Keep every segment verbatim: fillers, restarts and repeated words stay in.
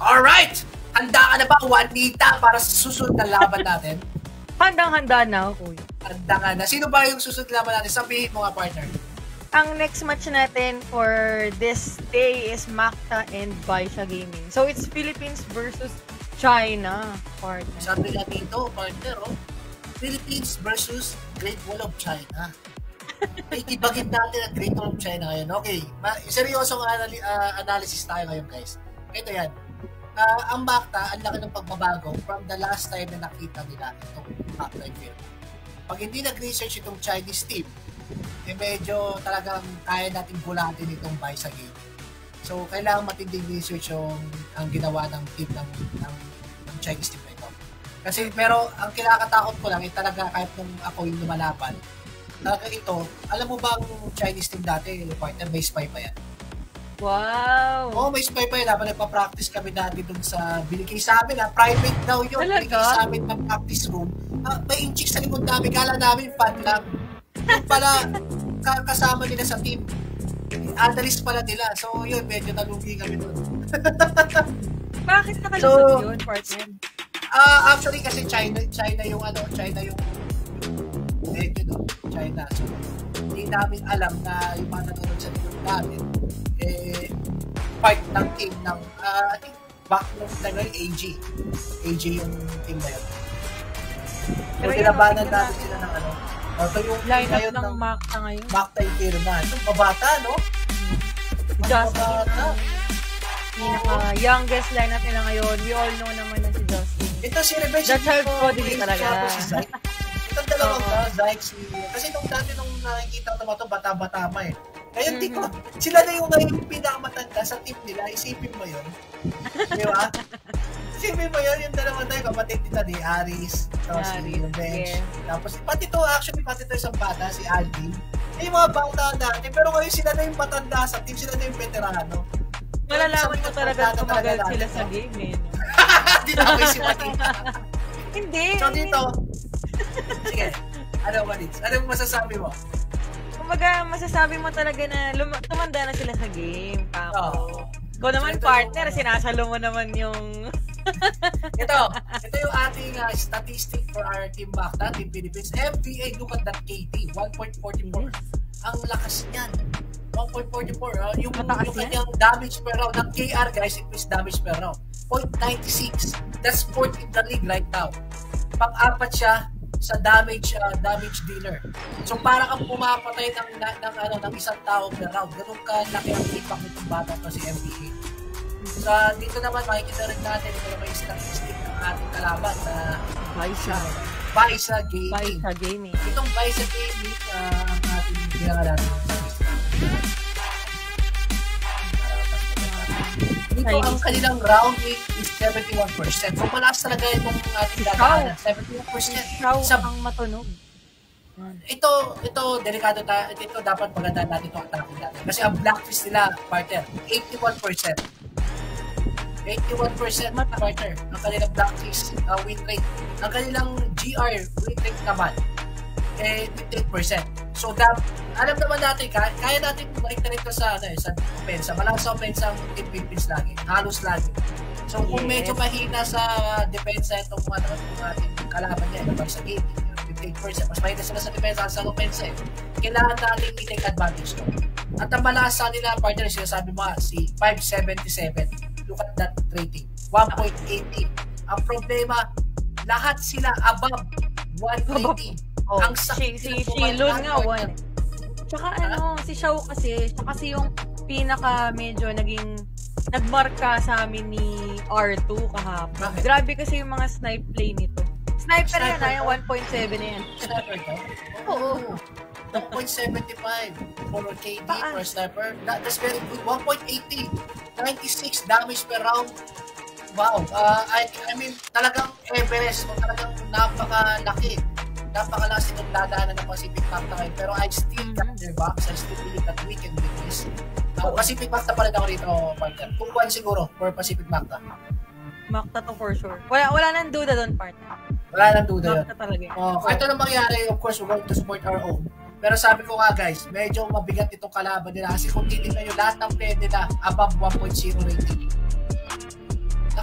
Alright! Handa ka na ba, Juanita, para sa susunod na laban natin? Handang-handa na ako. Handa ka na. Sino ba yung susunod na laban natin? Sabihin mo nga, partner. Ang next match natin for this day is Macta and BaiSha Gaming. So, it's Philippines versus China, partner. Sabi nga dito, partner, oh, Philippines versus Great Wall of China. May ibagin natin ang Great Wall of China ngayon. Okay, seryosong anali uh, analysis tayo ngayon, guys. Ito yan. Uh, ang Macta, ang laki ng pagbabago from the last time na nakita nila itong Macta film. Pag hindi nag-research itong Chinese team, eh medyo talagang kaya natin bulatin itong BaiSha game. So, kailangan matinding research yung ang ginawa ng team ng, ng, ng Chinese team na ito. Kasi, pero ang kinakatakot ko lang, eh talaga kahit nung ako yung lumalaban, talaga ito, alam mo ba ang Chinese team dati, partner, may spy pa yan? Wow! Oo, oh, may spy pa yun. Habang nagpa-practice kami dati dun sa binigay sa amin. Ha? Private daw yun. Talaga? Binigay sa amin ng practice room. Ah, may inchik sa likod namin. Kala namin fan lang. Yung pala, kasama nila sa team. Analyst pala nila. So, yun, medyo nalugi kami dun. Bakit nakalusot so, yun, partner? Uh, actually, kasi China, China yung ano, China yung medyo no, China. So, hindi namin alam na yung mga nanonood sa likod namin eh, part ng team ng, uh, I think, back nung tagal, A G. A G yung team na yun. So, tinabanan natin sila ng ano. O, ito yung line up ng Macta ngayon. Macta yung firma. Itong babata, no? Justin. Pinaka-youngest line up nila ngayon. We all know naman na si Justin. Ito si Rebecca. The child prodigy talaga. Itong dalawang ka, Zyke, si... Kasi nung dati nung nakikita ko ito, bata-bata ma eh. Kaya mm-hmm. Ko, sila na yung ngayon pinakamatanda sa team nila. Isipin mo yun. Di ba? Isipin mo yun, yung dalawang tayo, kapatid nito ni Aris, tapos si Bench. Yeah. Tapos, pati to actually, pati to isang bata, si Alvin. Eh, yung mga bata natin, pero ngayon sila na yung matanda sa team, sila na yung veterano. Malalaman ko talaga tumagal sila sa game eh. Hindi na ako si Matita. Hindi. So dito, sige, ano Manits? Ano masasabi mo? Kumbaga, masasabi mo talaga na tumanda na sila sa game. Papo. Oh. Ikaw naman, so, partner, yung, sinasalo mo naman yung... ito, ito yung ating uh, statistic for our Team Macta, Team Philippines. M V A, look at that K T, one point four four. Ang lakas niyan. one point four four. Uh, yung, yung kanyang damage per round. Ng K R, guys, increase damage per round. zero point nine six. That's fourth in the league right now. Pang-apat siya sa damage uh, damage dealer. So para kang pumapatay ng, ng, ng, ano, ng isang tao per round. Ganun ka laki ang impact nitong bata to si M V A. So dito naman makikita rin natin ito naman yung statistic ng ating kalaban na BaiSha. BaiSha Gaming. BaiSha Gaming. Itong BaiSha Gaming uh, ang ating pinangalan. Dito ang kanilang round rate is seventy-one percent. So malakas talaga itong ating dadaanan. seventy-one percent. Sa ang matunog. Ito, ito, delikado tayo. Ito dapat magandaan natin itong attacking natin. Kasi ang blacklist nila, partner, eighty-one percent. eighty-one percent partner ang kanilang blacklist uh, win rate. Ang kanilang G R win rate naman, eh, fifty-eight percent. So, that, alam naman natin, kaya, kaya natin balik na rin ito sa, ano, sa opensa. Malakas sa opensa ang Team Philippines lagi. Halos lagi. So, kung medyo mahina sa depensa itong, ano, itong ating kalaban niya, ito sa game, fifty-eight percent. Mas mahina sila sa depensa sa opensa. Eh. Kailangan natin i-take advantage ito. At ang malakas sa nila, partner, sinasabi mo, si five seventy-seven. Look at that rating. one point eight eight. Ang problema, lahat sila above one eighty. Oh, ang sakit si, si Shilon nga, one. Tsaka huh? ano, si Xiao kasi, siya kasi yung pinaka medyo naging nagmarka sa amin ni R two kahapon. Okay. Grabe kasi yung mga snipe play nito. Sniper, Sniper yan, ay one point seven yan. Sniper to? Oo. one point seven five for K D per sniper. That, that's very good. one point eight zero. ninety-six damage per round. Wow. Uh, I, I mean, talagang Everest. Talagang napakalaki. Napakalakas itong dadaanan ng Pacific Macta ngayon. Pero I still got their backs. I still believe that we can win this. Uh, Pacific Macta pa rin ako rito, partner. two one siguro for Pacific Macta. Macta to for sure. Wala, wala nang duda doon, partner. Wala nang duda yun. Macta talaga. Oh, kahit ano mangyari, of course, we're going to support our own. Pero sabi ko nga guys, medyo mabigat itong kalaban nila kasi kung titignan nyo, lahat ng play nila above one point zero rating.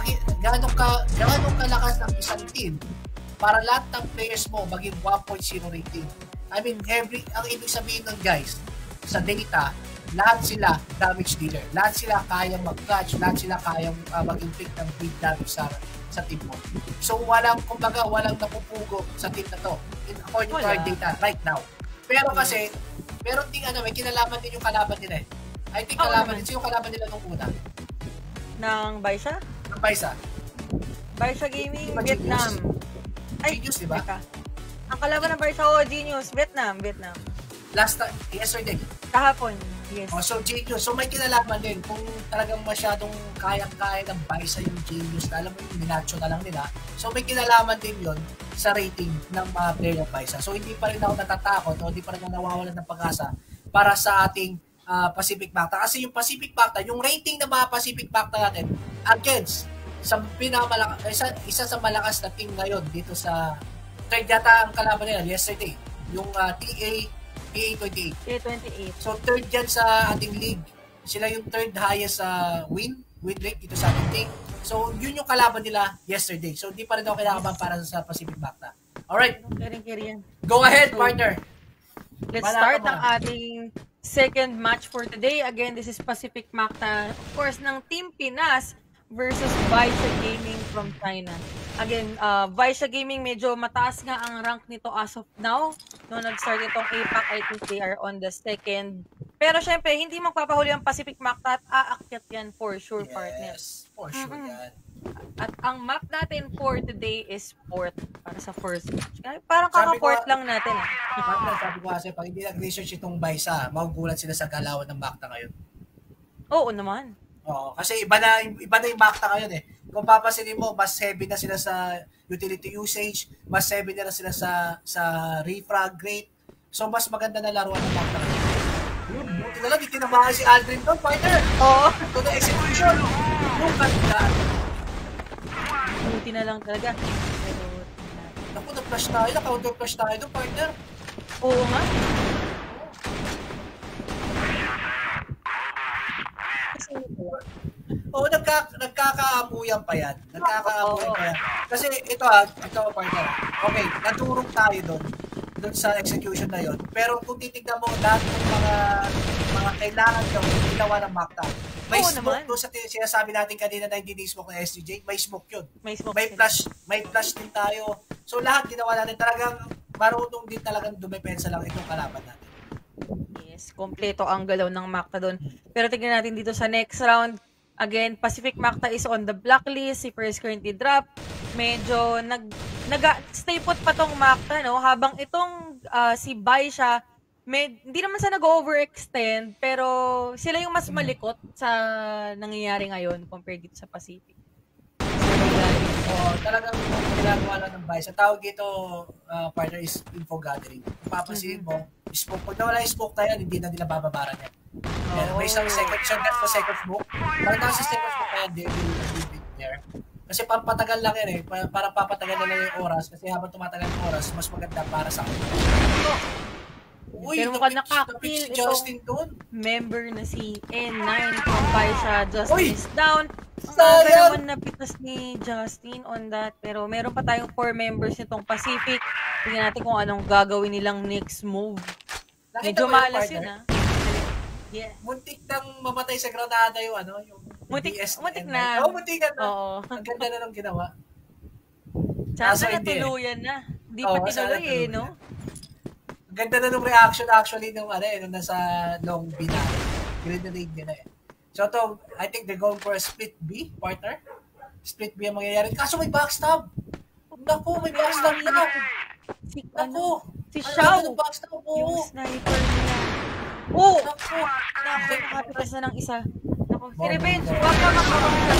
gaano ka, gaano kalakas ang isang team para lahat ng players mo maging one point oh rating. I mean, every, ang ibig sabihin nun guys, sa data, lahat sila damage dealer. Lahat sila kayang mag-clutch, lahat sila kayang uh, mag-inflict ng big damage sa, sa team mo. So, walang, kumbaga, walang napupugo sa team na to, in according to our data right now. Pero kasi, meron ting ano, may kinalaman din yung kalaban nila eh. I think kalaban din, sino kalaban nila nung una? Ng BaiSha? Ng BaiSha. BaiSha Gaming, Vietnam. Ay, Genius, di ba? Ang kalaban ng BaiSha, oh, Genius, Vietnam, Vietnam. Last time, yesterday. Kahapon, yes. Oh, so Genius, so may kinalaman din kung talagang masyadong kayang-kaya ng BaiSha yung Genius, alam mo yung minacho na lang nila. So may kinalaman din yon sa rating ng mga player ng BaiSha. So hindi pa rin ako natatakot o hindi pa rin ako nawawalan ng pag-asa para sa ating uh, Pacific Macta. Kasi yung Pacific Macta, yung rating ng mga Pacific Macta natin against sa pinakamalakas, isa, isa sa malakas na team ngayon dito sa third yata ang kalaban nila yesterday, yung uh, T A T A twenty-eight. T A twenty-eight. So third yan sa ating league. Sila yung third highest uh, win, win rate dito sa ating team. So yun yung kalaban nila yesterday. So di pa rin ako kinakabahan para sa Pacific Macta. Alright. Go ahead, so, partner. Let's start ang ating second match for today. Again, this is Pacific Macta, of course, ng Team Pinas versus BaiSha Gaming from China. Again, uh, BaiSha Gaming medyo mataas nga ang rank nito as of now. No, nag-start itong A PAC, I think they are on the second. Pero syempre, hindi magpapahuli ang Pacific Macta at aakyat yan for sure, yes, partner. Yes, for sure mm-hmm. yan. At ang map natin for today is port para sa first match. Parang kaka-port lang natin. Eh. Sabi ko kasi, pag hindi nag-research itong BaiSha, magugulat sila sa galawan ng Macta ngayon. Oo naman. Oo, kasi iba na, iba na yung Macta ngayon eh. Kung papasinin mo, mas heavy na sila sa utility usage, mas heavy na, na sila sa sa refrag rate. So, mas maganda na laruan ng Macta ngayon. Yun, buti na lang, di tinabahan si Aldrin doon, partner. Oo. Ito na execution. Yung kanta. Buti na lang talaga. Pero, naku, na-flash tayo, na-counter-flash tayo doon, partner. Oo nga. Oo, oh, nagka, nagkakaamuyan pa yan. Nagkakaamuyan pa yan. Kasi ito ha, ito partner. Okay, naturong tayo doon. Doon sa execution na yon. Pero kung titignan mo lahat ng mga mga kailangan gawin, ginawa ng Macta. May oh, smoke doon sa sinasabi natin kanina na hindi smoke ng S D J, may smoke yun. May smoke. May flash, may flash din tayo. So lahat ginawa natin talagang marunong din talagang dumepensa lang itong kalaban natin. Yes, kompleto ang galaw ng Macta doon. Pero tignan natin dito sa next round. Again, Pacific Macta is on the blacklist. Si First currently drop. Medyo nag, nag stay put pa tong Macta, no? Habang itong uh, si BaiSha, med, hindi naman sa nag-overextend, pero sila yung mas malikot sa nangyayari ngayon compared dito sa Pacific. Oh, talagang ginagawa lang ng BaiSha. Tawag dito, uh, partner, is info gathering. Kung papansin mo, smoke. Pag nawala yung smoke tayo, hindi na nila bababaran yan. Yeah, may isang second shot na sa second smoke. Pag nasa second smoke kaya, they will be there. Kasi pampatagal lang yan eh. Para papatagal na lang yung oras. Kasi habang tumatagal yung oras, mas maganda para sa akin. Uy, pero mukhang nakakapil si Justin doon. Member na si N nine from BaiSha. Justin Uy! Is down. Ang aga naman napitas ni Justin on that. Pero meron pa tayong four members nitong Pacific. Tingnan natin kung anong gagawin nilang next move. Medyo malas yun ha. Yeah. Muntik nang mamatay sa granada yung ano, yung muntik, B S muntik na. Oo, oh, muntik na. Oo. Ang ganda na nang ginawa. Tsaka na tuluyan na. Di pa oh, tinuloy eh, no? Ang ganda na nung reaction actually nung ano eh, nung nasa long B na. Grenade nila eh. So to, I think they're going for a split B, partner. Split B ang mangyayari. Kaso may backstab. Naku, may backstab na. Si, Naku. ano? Si ano Xiao. Yung backstab po. Yung sniper nila. Oh! Naku! Naku, nakapitas na ng isa. Naku, si Revenge, huwag ka makakapagkas.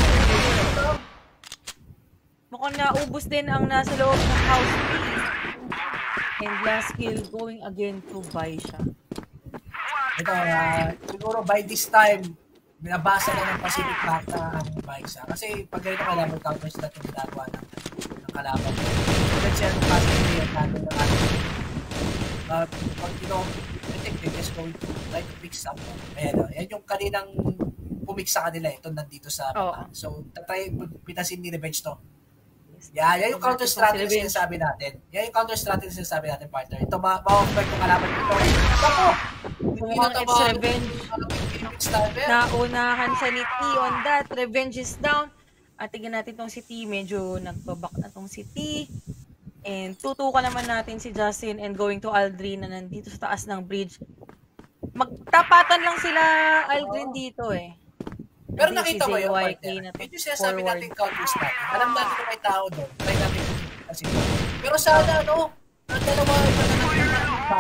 Mukhang naubos din ang nasa loob ng house. And last kill going again to BaiSha. Ito, uh, siguro by this time, binabasa na ng Pacific Macta ang BaiSha. Kasi pag ganito kalaban, counters na ito ginagawa ng, ng kalaban. Kasi siya ng Pacific yung natin ng ating. Uh, pag you know, I think they're just going to try to fix something. Ayan, uh, yan yung kaninang pumik sa kanila ito nandito sa baba. Oo. So, tatry pitasin ni Revenge to. Yeah, yan yung counter strategy na sinasabi natin. Yan yung counter strategy na sinasabi natin, partner. Ito, ma-offer kung kalaban ito. Ako! Mukhang it's Revenge. Naunahan siya ni T on that. Revenge is down. At tignan natin tong si T. Medyo nagbabak na tong si T. And tutukan naman natin si Justin and going to Aldrin na nandito sa taas ng bridge. Magtapatan lang sila Aldrin dito eh. Pero nakita mo yung partner. Ito yung sinasabi natin counter strategy. Alam natin na may tao doon. Try natin kasi. Pero sana ano, ang dalawa iba na natin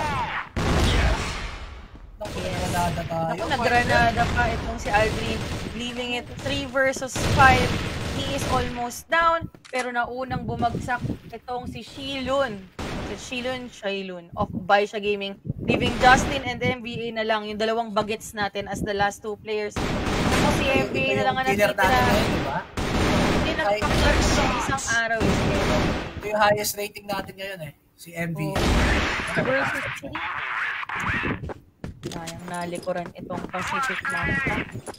Naku, nagranada tayo. Naku, nagranada pa itong si Aldrin. Leaving it three versus five. He is almost down. Pero naunang bumagsak itong si Shilun. Si Shilun, Shailun of BaiSha Gaming. Leaving Justin and M V A na lang. Yung dalawang bagets natin as the last two players. Naku, si M V A na lang ang natitira. Hindi nagpa-clutch sa isang araw. Ito yung highest rating natin ngayon eh. Si M V A. Versus si sayang nalikuran itong Pacific Macta.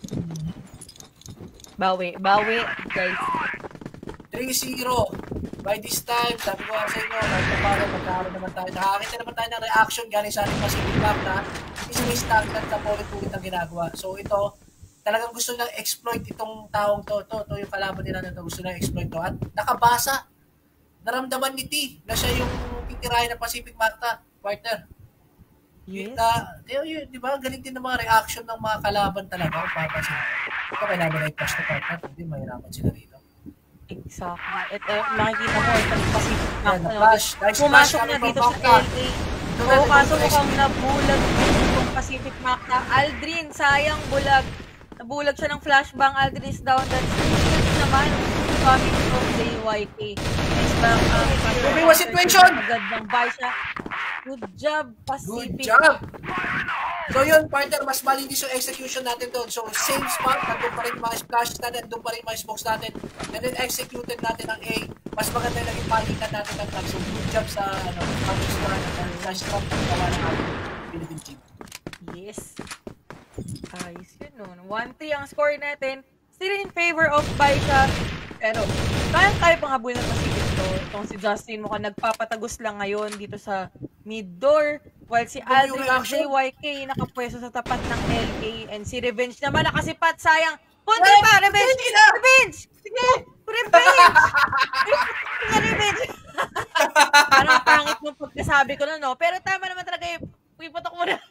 Bawi, bawi, guys. three zero. By this time, sabi ko sa inyo, kahit na paano, magkaroon naman tayo. Nakakita naman tayo ng reaction galing sa ating Pacific Macta. Is may stagnant na paulit-ulit ang ginagawa. So ito, talagang gusto nilang exploit itong taong to. To, to yung kalaban nila na to. Gusto nilang exploit to. At nakabasa. Naramdaman ni T na siya yung titirahin ng Pacific Macta, partner. Yes. Na, di ba, galing din ng mga reaction ng mga kalaban talaga. Papasin. Ito kailangan na i-flash na partner. Hindi, mahirapan sila dito. Exactly. At uh, makikita mo, itong Pacific Macta. Yeah, pumasok na dito sa L A. So, kaso mukhang nabulag itong Pacific Macta. Aldrin, sayang bulag. Nabulag siya ng flashbang. Aldrin is down. That's good naman. Coming from J Y K. Nice back. Moving was situation! Agad ng BaiSha. Good job, Pacific. Good job! So yun, partner, mas malinis yung execution natin doon. So same spot, nandun pa rin yung mga splashes natin, nandun pa rin yung mga smokes natin. And then executed natin ang A. Mas maganda yung naging palitan natin ng tag. So good job sa, ano, pag-strap at flash trap ng gawa ng ating Philippine team. Yes. Ayos yun nun. one three ang score natin. Still in favor of BaiSha. Pero, kaya-kaya pang habulin ng Pacific to. Itong si Justin mukhang nagpapatagos lang ngayon dito sa mid-door. While si Aldrin ng J Y K nakapwesto sa tapat ng L A. And si Revenge naman nakasipat. Sayang. Punti pa! Revenge! Revenge! Sige! Revenge! Revenge! Parang pangit yung pagkasabi ko na, no? Pero tama naman talaga yung pipotok mo na.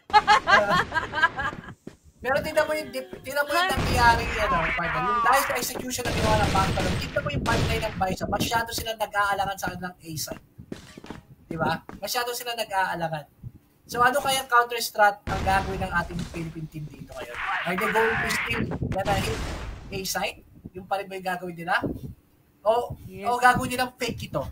Pero tingnan mo yung, tingnan mo yung nangyayari yan, ano, partner. Yung dahil sa execution na ginawa ng Macta, tingnan mo yung pipeline ng BaiSha, masyado sila nag-aalangan sa kanilang A-side. Diba? Masyado sila nag-aalangan. So ano kaya counter-strat ang gagawin ng ating Philippine team dito ngayon? Are they going to still gonna hit A-side? Yung pa rin ba yung gagawin nila? O, yes. O gagawin nilang fake ito?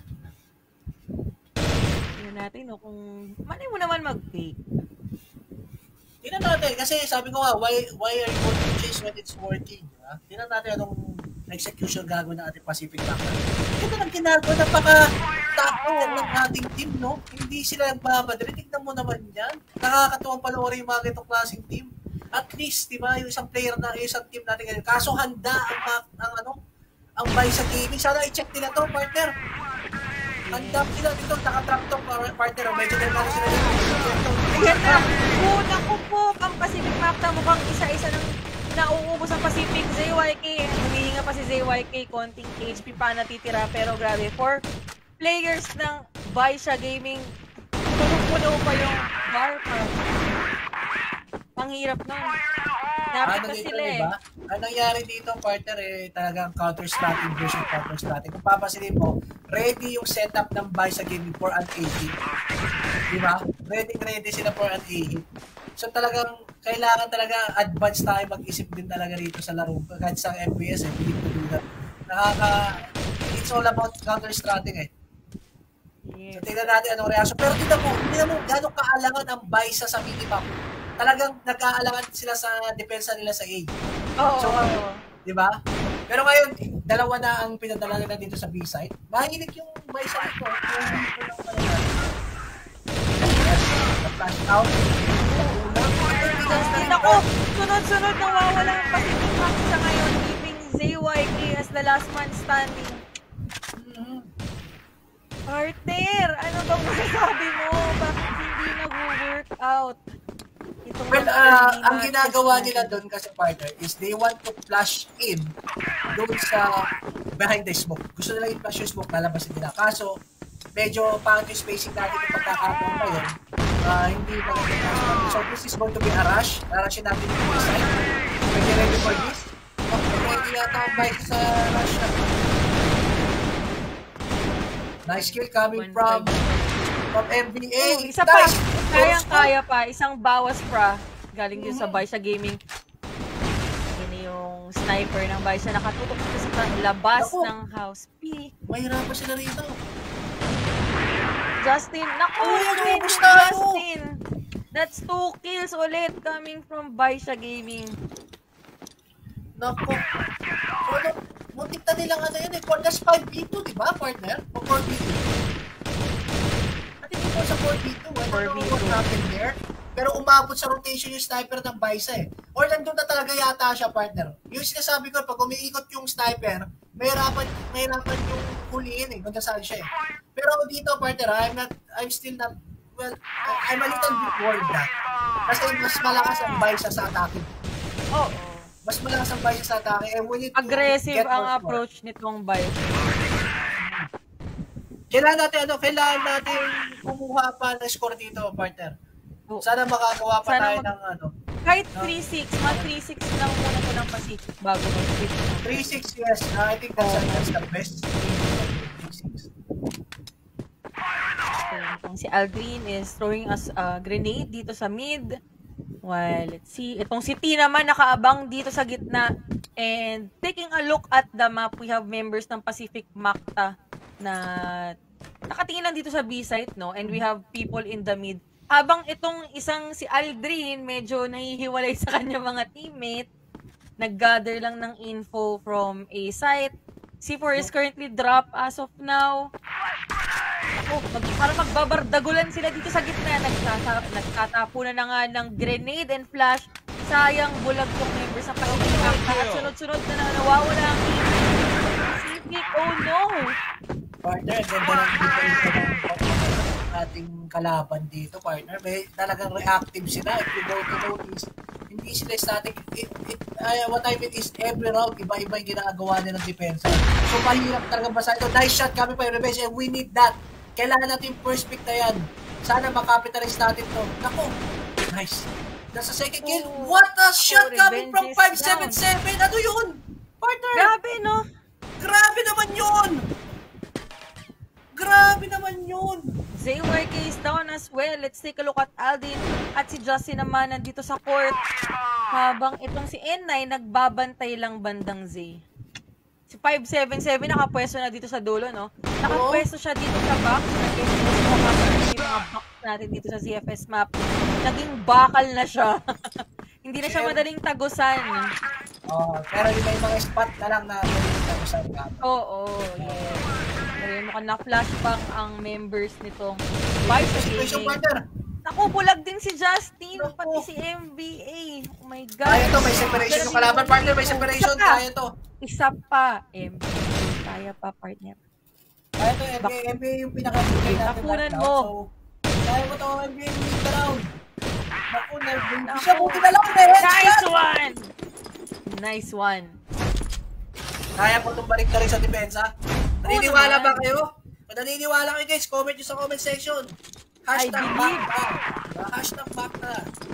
Tingnan natin, no, kung manay mo naman mag-fake. Tingnan natin, kasi sabi ko nga, why, why are you going to chase when it's working? Diba? Tingnan natin anong execution gagawin ng ating Pacific Macta. Ito lang ginagawa, napaka-tako ng ating team, no? Hindi sila nagmamadali. Tignan mo naman yan. Nakakatuwang panoorin yung mga itong klaseng team. At least, di ba, yung isang player na, yung isang team natin ngayon. Kaso handa ang, ang ano, ang BaiSha Gaming. Sana i-check nila to, partner. Handa sila dito, nakatrap to, partner. Medyo na natin sila dito. Ayan na. Una ko po, ang Pacific Macta mukhang isa-isa ng nauubos ang Pacific. J Y K, humihinga pa si J Y K, konting H P pa natitira, pero grabe, for players ng BaiSha Gaming, puno-puno pa yung bar park. Ang hirap nun. Napit ano na dito, sila eh. Diba? Ang nangyari dito, partner, eh, talagang counter-strategy versus counter-strategy. Kung papasilin mo, ready yung setup ng BaiSha Gaming for an A-hit. Diba? Ready, ready sila for an A-hit. So talagang, kailangan talaga advance tayo mag-isip din talaga rito sa laro. Kahit sa F P S, eh, believe to do that. Nakaka, it's all about counter-strategy eh. Yes. So tingnan natin anong reaction. Pero tingnan mo, tingnan mo gano'ng kaalangan ang BaiSha sa minimap. Talagang nag-aalangan sila sa depensa nila sa A. Oo. So, di ba? Pero ngayon, dalawa na ang pinadala nila dito sa B-side. Mahilig yung BaiSha ito. Flash out. Justin, ako, sunod-sunod nawawala ang Pacific Macta ngayon, leaving Z Y K as the last man standing. Arthur, ano bang masasabi mo? Bakit hindi nag-work out? Itong well, uh, ang ginagawa nila doon kasi partner is they want to flash in doon sa behind the smoke. Gusto nila i-flash yung smoke, lalabasin nila. Kaso, medyo pangit yung spacing natin yung pagkakataon na yun. Uh, hindi na natin. So, this is going to be a rush. Rushin natin yung side. Are you ready for this? Okay, ready yata ang bike sa rush na. Nice kill coming from from M B A. Oh, isa nice. pa. Kayang-kaya pa. Isang bawas pra. Galing yun sa BaiSha Gaming. Yun yung sniper ng BaiSha. Nakatutok dito sa labas Naku. ng house. P. Mahirapan sila rito. Justin. Naku! Oh, Justin! That's two kills ulit coming from BaiSha Gaming. Naku. So, muntik na nilang ano yun eh. That's five v two, di ba, partner? O four v two. At hindi po sa four v two. I don't know what happened there. Pero umabot sa rotation yung sniper ng BaiSha eh. Or nandun na talaga yata siya, partner. Yung sinasabi ko, pag umiikot yung sniper, mahirapan, mahirapan yung huliin eh. Kung nasaan siya eh. Pero dito, partner, I'm not, I'm still not, well, I'm a little bit worried that. Kasi mas malakas ang BaiSha sa attacking. Oo. Oh. Mas malakas ang BaiSha sa atake. And we need to aggressive get ang more approach score. nitong BaiSha. Kailangan natin, ano, kailangan natin kumuha pa ng score dito, partner. Oh. Sana makagawa pa Sana tayo mag- ng ano. Kahit three six, mag three six lang muna ko ng Pacific bago mag-switch. three six, yes. Uh, I think that's, oh. that's the best. three six. Si Aldrin is throwing us a grenade dito sa mid. Well, let's see. Itong si T naman nakaabang dito sa gitna. And taking a look at the map, we have members ng Pacific Macta na nakatingin lang dito sa B-site, no? And we have people in the mid. Habang itong isang si Aldrin, medyo nahihiwalay sa kanya mga teammate, nag-gather lang ng info from a site. C four is currently dropped as of now. Oh, mag, parang magbabardagulan sila dito sa gitna. Nagtata, nagtatapunan na nga ng grenade and flash. Sayang, bulag tong members ng Pacific Macta. At sunod-sunod na na nawawala ang Pacific. Oh no! Partner, ganda lang dito yung ating kalaban dito, partner. May talagang reactive sila. If you go to notice, hindi sila static. It, it, uh, what I mean is every round, iba-iba yung ginagawa nila ng depensa. So, mahirap talaga basa ito. Nice shot kami pa yung revenge and we need that. Kailangan natin yung first pick na yan. Sana makapitalize natin to. Naku, nice. Nasa second kill. Oh, what a shot oh, coming from five seven seven. Ano yun? Partner. Grabe, no? Grabe naman yun. Grabe naman yun. Z Y K is down as well. Let's take a look at Aldin. At si Justin naman nandito sa court. Habang itong si N nine nagbabantay lang bandang Z. Si five seven seven nakapwesto na dito sa dulo, no? Nakapwesto siya dito sa box. Yung mga box natin dito sa C F S map. Naging bakal na siya. Hindi na siya madaling tagusan. Oh, pero yung may mga spot na lang na madaling tagusan ka. Oo, oh, oh, yeah. Pero mukhang na-flashbang ang members nitong BaiSha Gaming. Naku, bulag din si Justin, Naku. pati si M B A. Oh my God. Kaya to, may separation yung kalaban, partner. May separation, kaya to. Isa pa, M B A. Kaya pa, partner. Kaya to, M B A, M B A yung pinaka-bigay natin. Tapunan mo. So, kaya mo to, M B A, yung the round. Naku, hindi siya buti na lang. Nice one! Nice one. Kaya po itong balik na rin sa depensa. Naniniwala ba kayo? Kung naniniwala kayo guys, comment nyo sa comment section. Hashtag Macta. Hashtag Macta.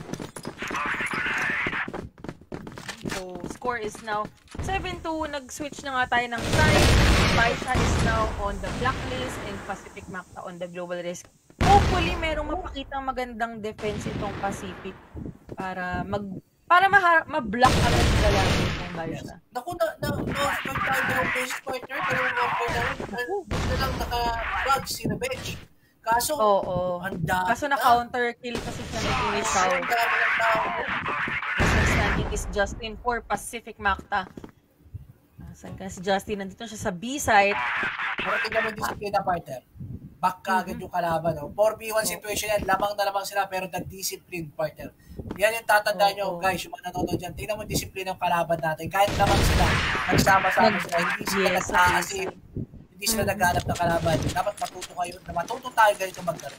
So, score is now seven two. Nag-switch na nga tayo ng side. BaiSha is now on the blacklist and Pacific Macta on the global risk. Hopefully, merong mapakitang magandang defense itong Pacific para mag para ma-block agad sila lang itong BaiSha. Naku, na, na, na, nag-time na ang base partner, pero offer na rin, na lang naka-rug si Revenge. Kaso, oo, ang dami kaso na-counter kill kasi siya ng Inisaw. Ang dami ng tao. Next standing is Justin for Pacific Macta. Saan ka si Justin? Nandito siya sa B-site. Pero tingnan mo yung disiplina partner. Back ka agad yung kalaban. No? four v one situation yan. Lamang na lamang sila pero nag-discipline partner. Yan yung tatandaan Oo. nyo, guys, yung mga nanonood dyan. Tingnan mo yung disiplina ng kalaban natin. Kahit naman sila, nagsama-sama sila, hindi sila Yes, nag-aasim, hindi sila Mhm. naghanap ng kalaban. Dapat matuto kayo, na matuto tayo ganito maglaro.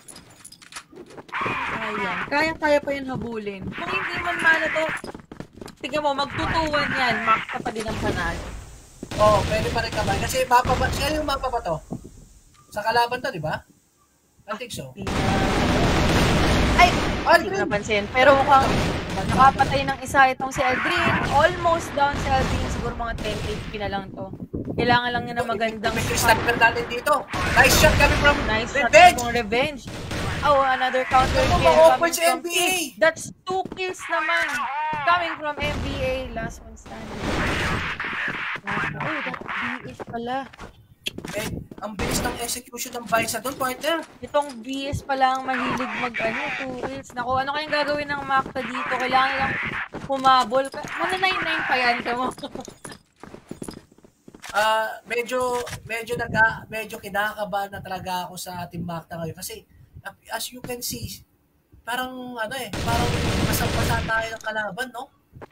Ayan. Kaya-kaya pa yun habulin. Kung hindi man mana to, tingnan mo, magtutuwan yan. Macta pa din ang panalo. Oo, oh, pwede pa rin naman. Kasi mapa ba, siya yung mapa ba to? Sa kalaban to, di ba? I think so. Ay! Aldrin! Hindi ko napansin. Pero mukhang nakapatay ng isa itong si Aldrin. Almost down si Aldrin. Siguro mga ten H P na lang to. Kailangan lang niya na magandang May sniper natin dito. Nice shot kami from nice Revenge! shot revenge. Oh, another counter Ito, kill ma-open coming si from N B A. Keith. That's two kills naman. Coming from N B A. Last one standing. Oh, that B S pala. Eh, ang bilis ng execution ng BaiSha doon, partner. Itong B S pala ang mahilig mag ano, two kills. Naku, ano kayang gagawin ng Macta dito? Kailangan lang humabol. Ano nine nine pa yan ka mo? Ah, uh, medyo medyo naga medyo kinakabahan na talaga ako sa Team Macta ngayon kasi as you can see, parang ano eh, parang masang-masa tayo ng kalaban, no?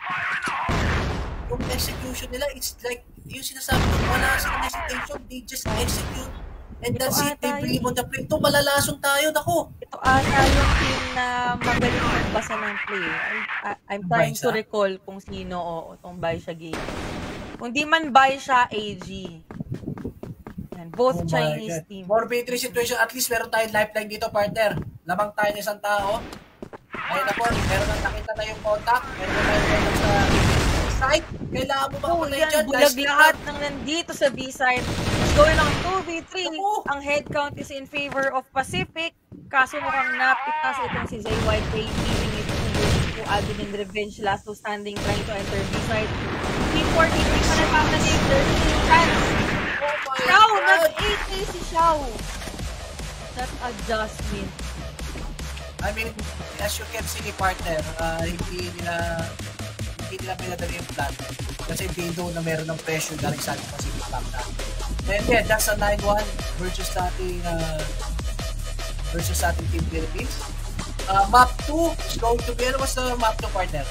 Yung execution nila, it's like yung sinasabi ko, wala silang hesitation, they just execute and that's it, they bring on the play. Ito, malalason tayo, nako. Ito ata yung team na magaling magbasa ng play. I'm, I'm trying BaiSha? to recall kung sino o itong BaiSha game. Kung di man BaiSha, A G. Yan, both Oh Chinese team. four v three situation, at least meron tayong lifeline dito, partner. Lamang tayo ng isang tao. Ayun na po, meron na nakita na yung contact. Meron na tayong contact sa side. Kailangan mo Oh, makapunay yan, dyan. bulag Nice lahat team. ng nandito sa B-side. It's going on two v three. Ako. Ang head count is in favor of Pacific. Kaso mukhang napitas itong si Zay White Bay giving it to Alvin and Revenge. Last two standing, trying to enter B-side. T forty-three pa nagpapanig. There's a chance. Oh my Xiao! God. Nag-eight A si Xiao. That adjustment. I mean, as you can see, partner, uh, hindi nila hindi nila pinadali yung plan. Kasi they know na meron ng pressure galing sa ating Pacific Macta. And yeah, that's a nine one versus ating uh, versus ating Team Philippines. Uh, map two is going to be, ano was the map two, partner?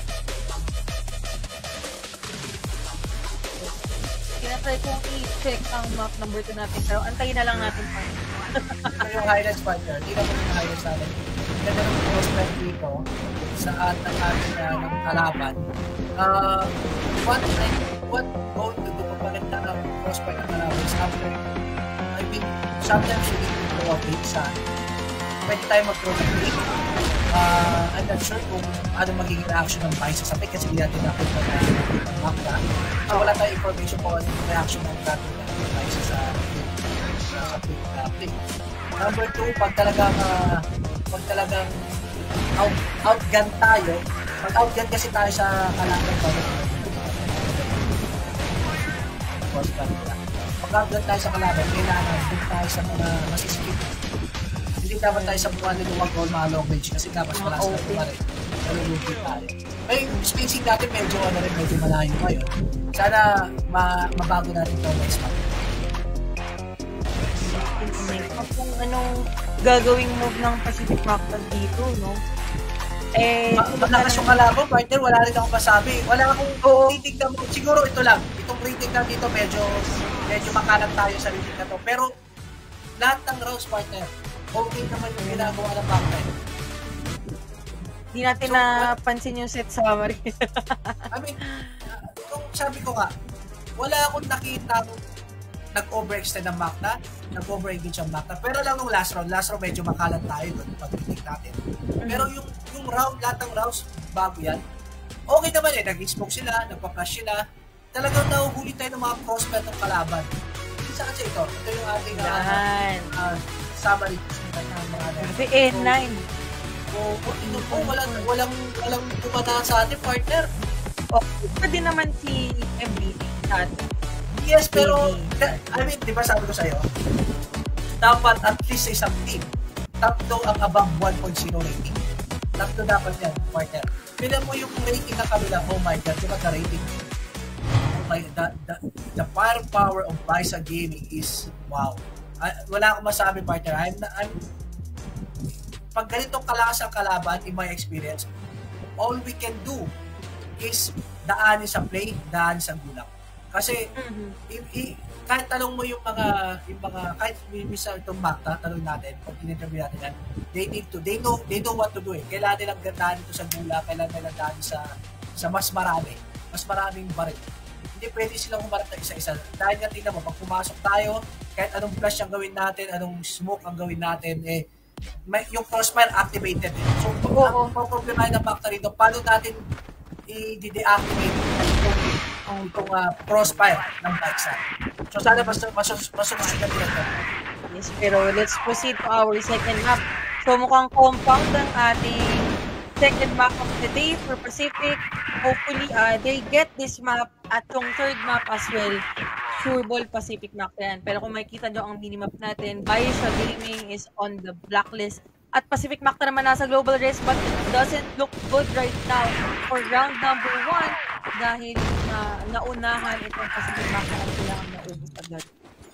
Tinatry kong i-check ang map number two natin. Pero antayin na lang natin pa. Ito yung highlights, partner. Hindi naman yung highlights natin. Ganda ng prospect dito sa ating ating uh, ng kalaban. Uh, what what going to do pagpaganda ng prospect ng kalaban is after, I mean, sometimes you need to throw a bait sa pwede tayo mag-throw a bait. Uh, I'm not sure kung ano magiging reaction ng BaiSha sa pick kasi hindi natin nakita na Macta. So, wala tayong information kung ano yung reaction ng BaiSha sa sa pick. Uh, pick. Number two, pag talagang uh, pag talagang out, outgun tayo, pag outgun kasi tayo sa kalaban ko, pag outgun tayo sa kalaban, kailangan doon tayo sa mga masisikip. Hindi dapat tayo sa mga niluwag o mga long range kasi dapat wala sa mga rin. Nalulugin tayo. Ay, spacing natin medyo, ano rin, medyo malayo ngayon. Sana ma mabago natin ito next month. Kung anong gagawing move ng Pacific Macta dito, no? Eh, malakas yung kalaban, partner, wala rin akong masabi. Wala akong oh. Titignan mo. Siguro ito lang, itong rating na dito, medyo medyo makalat tayo sa rating na to. Pero, lahat ng rounds, partner, okay naman yung ginagawa ng Macta. Hindi natin so, napansin yung set summary. I mean, kung sabi ko nga, wala akong nakita nag-overextend ng Macta, nag-overengage ang Macta. Pero lang nung last round, last round medyo makalat tayo doon pag-titik natin. Pero yung yung round, lahat ng rounds, bago yan, okay naman eh, nag-smoke sila, nagpa-flash sila, talagang nahuhuli tayo ng mga prospect ng kalaban. Isa kasi ito, ito yung ating uh, uh, summary ng mga si N nine. O, o, ino po, walang, walang, walang pumata sa ating partner. O, ito din naman si M B sa atin. Yes, pero, I mean, di ba sabi ko sa'yo, dapat at least sa isang team, tatlo ang above one point oh rating. Tatlo dapat yan, partner. Pinan mo yung rating na kanila, oh my God, di ba the rating? Oh my, the, the, the firepower of BaiSha Gaming is, wow. I, wala akong masabi, partner. I'm, I'm, pag ganitong kalakas ang kalaban, in my experience, all we can do is daanin sa play, daanin sa gulang. Kasi, mm-hmm. i- i- kahit talong mo yung mga, yung mga, kahit misa itong Macta, talong natin, pag in-interview natin yan, they need to, they know, they know what to do eh. Kailangan nilang gandaan ito sa gula, kailangan nilang daan sa, sa mas marami, mas maraming baril. Hindi pwede silang humarap na isa-isa. Dahil nga tingnan mo, pag pumasok tayo, kahit anong flash ang gawin natin, anong smoke ang gawin natin, eh, may, yung crossfire activated eh. So, oh, ang oh. problema ng Macta rito, paano natin i-deactivate ang itong uh, crossfire ng BaiSha. So sana mas masusunod nila. Yes, pero let's proceed to our second map. So mukhang compound ang ating second map of the day for Pacific. Hopefully, uh, they get this map at yung third map as well. Sure ball Pacific map yan. Pero kung makikita nyo ang minimap natin, BaiSha Gaming is on the blacklist. At Pacific Macta naman nasa global risk, but it doesn't look good right now for round number one dahil na naunahan itong Pacific Macta at kailangan naubos agad.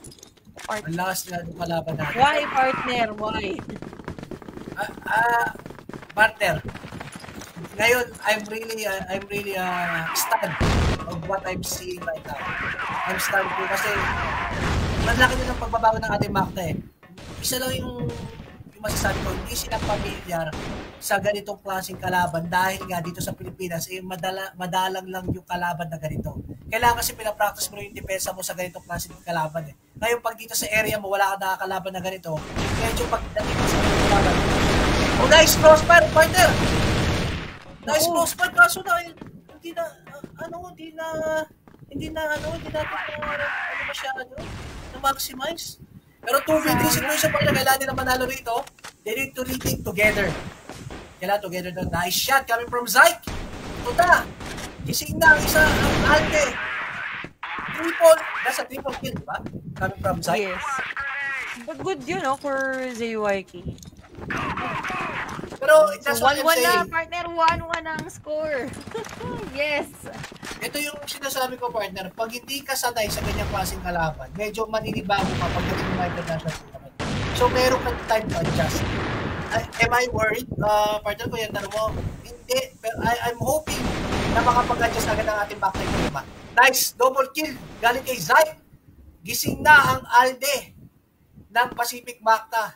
Ang lakas na ng kalaban natin. Why, partner? Why? Ah, uh, uh, partner. Ngayon, I'm really, uh, I'm really uh, stunned of what I'm seeing right now. I'm stunned po kasi malaki na ng pagbabago ng ating Macta eh. Isa lang yung masasabi ko, hindi sila pamilyar sa ganitong klaseng kalaban dahil nga dito sa Pilipinas, eh, madala, madalang lang yung kalaban na ganito. Kailangan kasi pinapractice mo yung depensa mo sa ganitong klaseng kalaban eh. Ngayon, pag dito sa area mo, wala ka nakakalaban na ganito, medyo pagdating mo sa ganitong kalaban. Oh, nice crossfire, partner! Nice oh. crossfire, kaso na, hindi na, uh, ano, hindi na, hindi na, ano, hindi na, ano, ano masyado, na maximize. Pero two v three situation pa rin, kailangan nila manalo rito. They need to rethink together. Kailangan together na. Nice shot coming from Zyke. Ito na. Gising na ang isa, ang Alde. Triple. That's a triple kill, di ba? Coming from Zyke. Yes. But good yun, no, for Z Y K. Pero, that's so, what I'm saying. one one na, partner. one one ang score. Yes. Ito yung sinasabi ko, partner. Pag hindi ka sanay sa ganyang klaseng kalaban, medyo maninibago ka pagdating ng mga international tournament. So, meron kang time to adjust. Uh, am I worried, uh, partner ko, yan tanong mo? Hindi. Pero I, I'm hoping na makapag-adjust agad ang ating backline ko naman. Nice. Double kill. Galing kay Zyke. Gising na ang Alde ng Pacific Macta.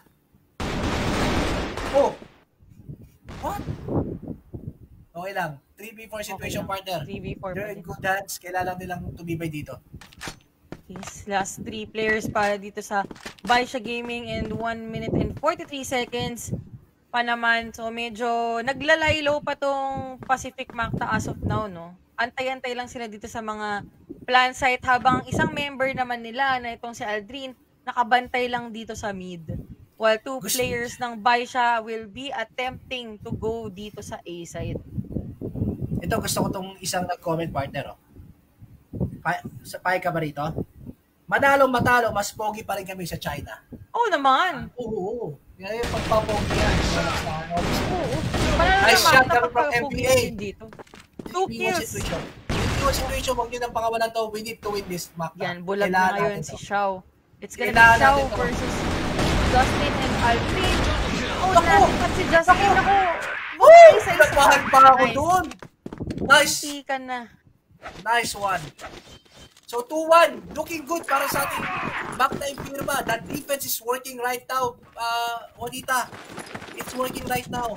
Oh. What? Okay lang. three v four situation, okay, partner. three v four. They're in good hands. Kailangan nilang tumibay dito. Yes, last three players para dito sa BaiSha Gaming and one minute and forty-three seconds pa naman. So, medyo naglalaylo pa tong Pacific Macta as of now, no? Antay-antay lang sila dito sa mga plan site habang isang member naman nila na itong si Aldrin nakabantay lang dito sa mid. While two Gusto. players ng BaiSha will be attempting to go dito sa A side. Ito, gusto ko tong isang nag-comment, partner. Oh. Pa sa pahay ka ba rito? Manalo, matalo, mas pogi pa rin kami sa China. Oo naman. Oo, oo, oo. Yan yung pagpapogi yan. Oo. Nice shot kami from M P A. Two kills. Two situation, huwag nyo ng pangawalan to. We need to win this map. Yan, bulag na ngayon si Xiao. It's gonna be Xiao versus Justin and Alvin. Oh, nasipat si Justin ako. Oh, nagpahan pa ako doon. Nice. Tika na. Nice one. So, two one. Looking good para sa ating Macta Impirma. That defense is working right now, uh, Juanita. It's working right now.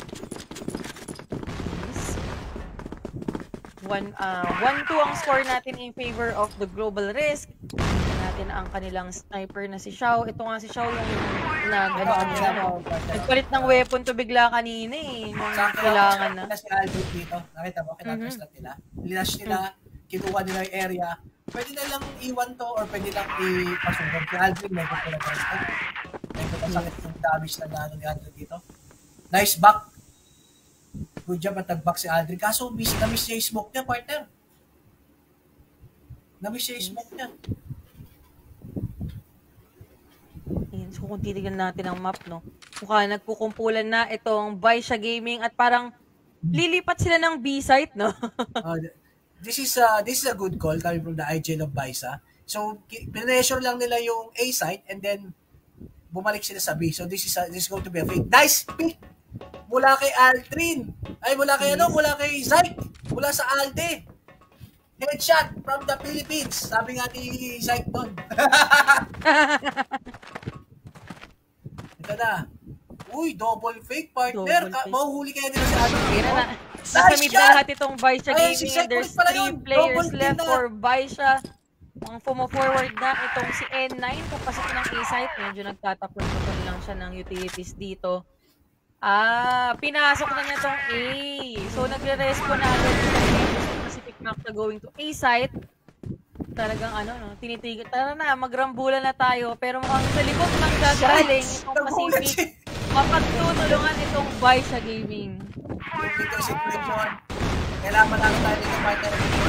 one uh one two ang score natin in favor of the global risk. Natin ang kanilang sniper na si Xiao. Ito nga si Xiao yung nag ano ano. Nagpalit ng weapon to bigla kanina eh. Kailangan na. Si Albert dito. Nakita mo, kinatras na nila. Lilash nila, kinuha nila yung area. Pwede na lang iwan to or pwede lang ipasugan. Si Albert, may ko pala guys. May ko pasakit yung damage na gano'n ni Albert dito. Nice back. Good job at nag-back si Aldrin. Kaso, miss, na-miss niya yung smoke niya, partner. Na-miss niya yung smoke niya. Ayan, so kung titignan natin ang map, no? Mukha nagkukumpulan na itong BaiSha Gaming at parang lilipat sila ng B-site, no? uh, this is a, this is a good call coming from the I G L of BaiSha. So, pinessure lang nila yung A site and then bumalik sila sa B. So, this is a, this is going to be a fake. Nice pick! mula kay Aldrin. Ay, mula kay ano? Mula kay Zyke. Mula sa Alde. Headshot from the Philippines. Sabi nga ni Zyke doon. Ito na. Uy, double fake partner. Double fake. Mahuhuli kaya nila sa ano. Kaya na. Nasa mid na lahat itong BaiSha Gaming. Si There's three players left for BaiSha. Ang fumo-forward na itong si N nine. Kapasok ng A-site. Medyo nagtatapon-tapon lang siya ng utilities dito. Ah, pinasok na niya itong A. So, nagre-respo na agad yung Pacific Macta going to A-site. Talagang ano, no, tinitigil. Tara na, magrambulan na tayo. Pero mukhang sa likod ng gagaling itong Pacific. Mapagtutulungan itong BaiSha Gaming. Dito si Clinton. Kailangan lang tayo dito partner.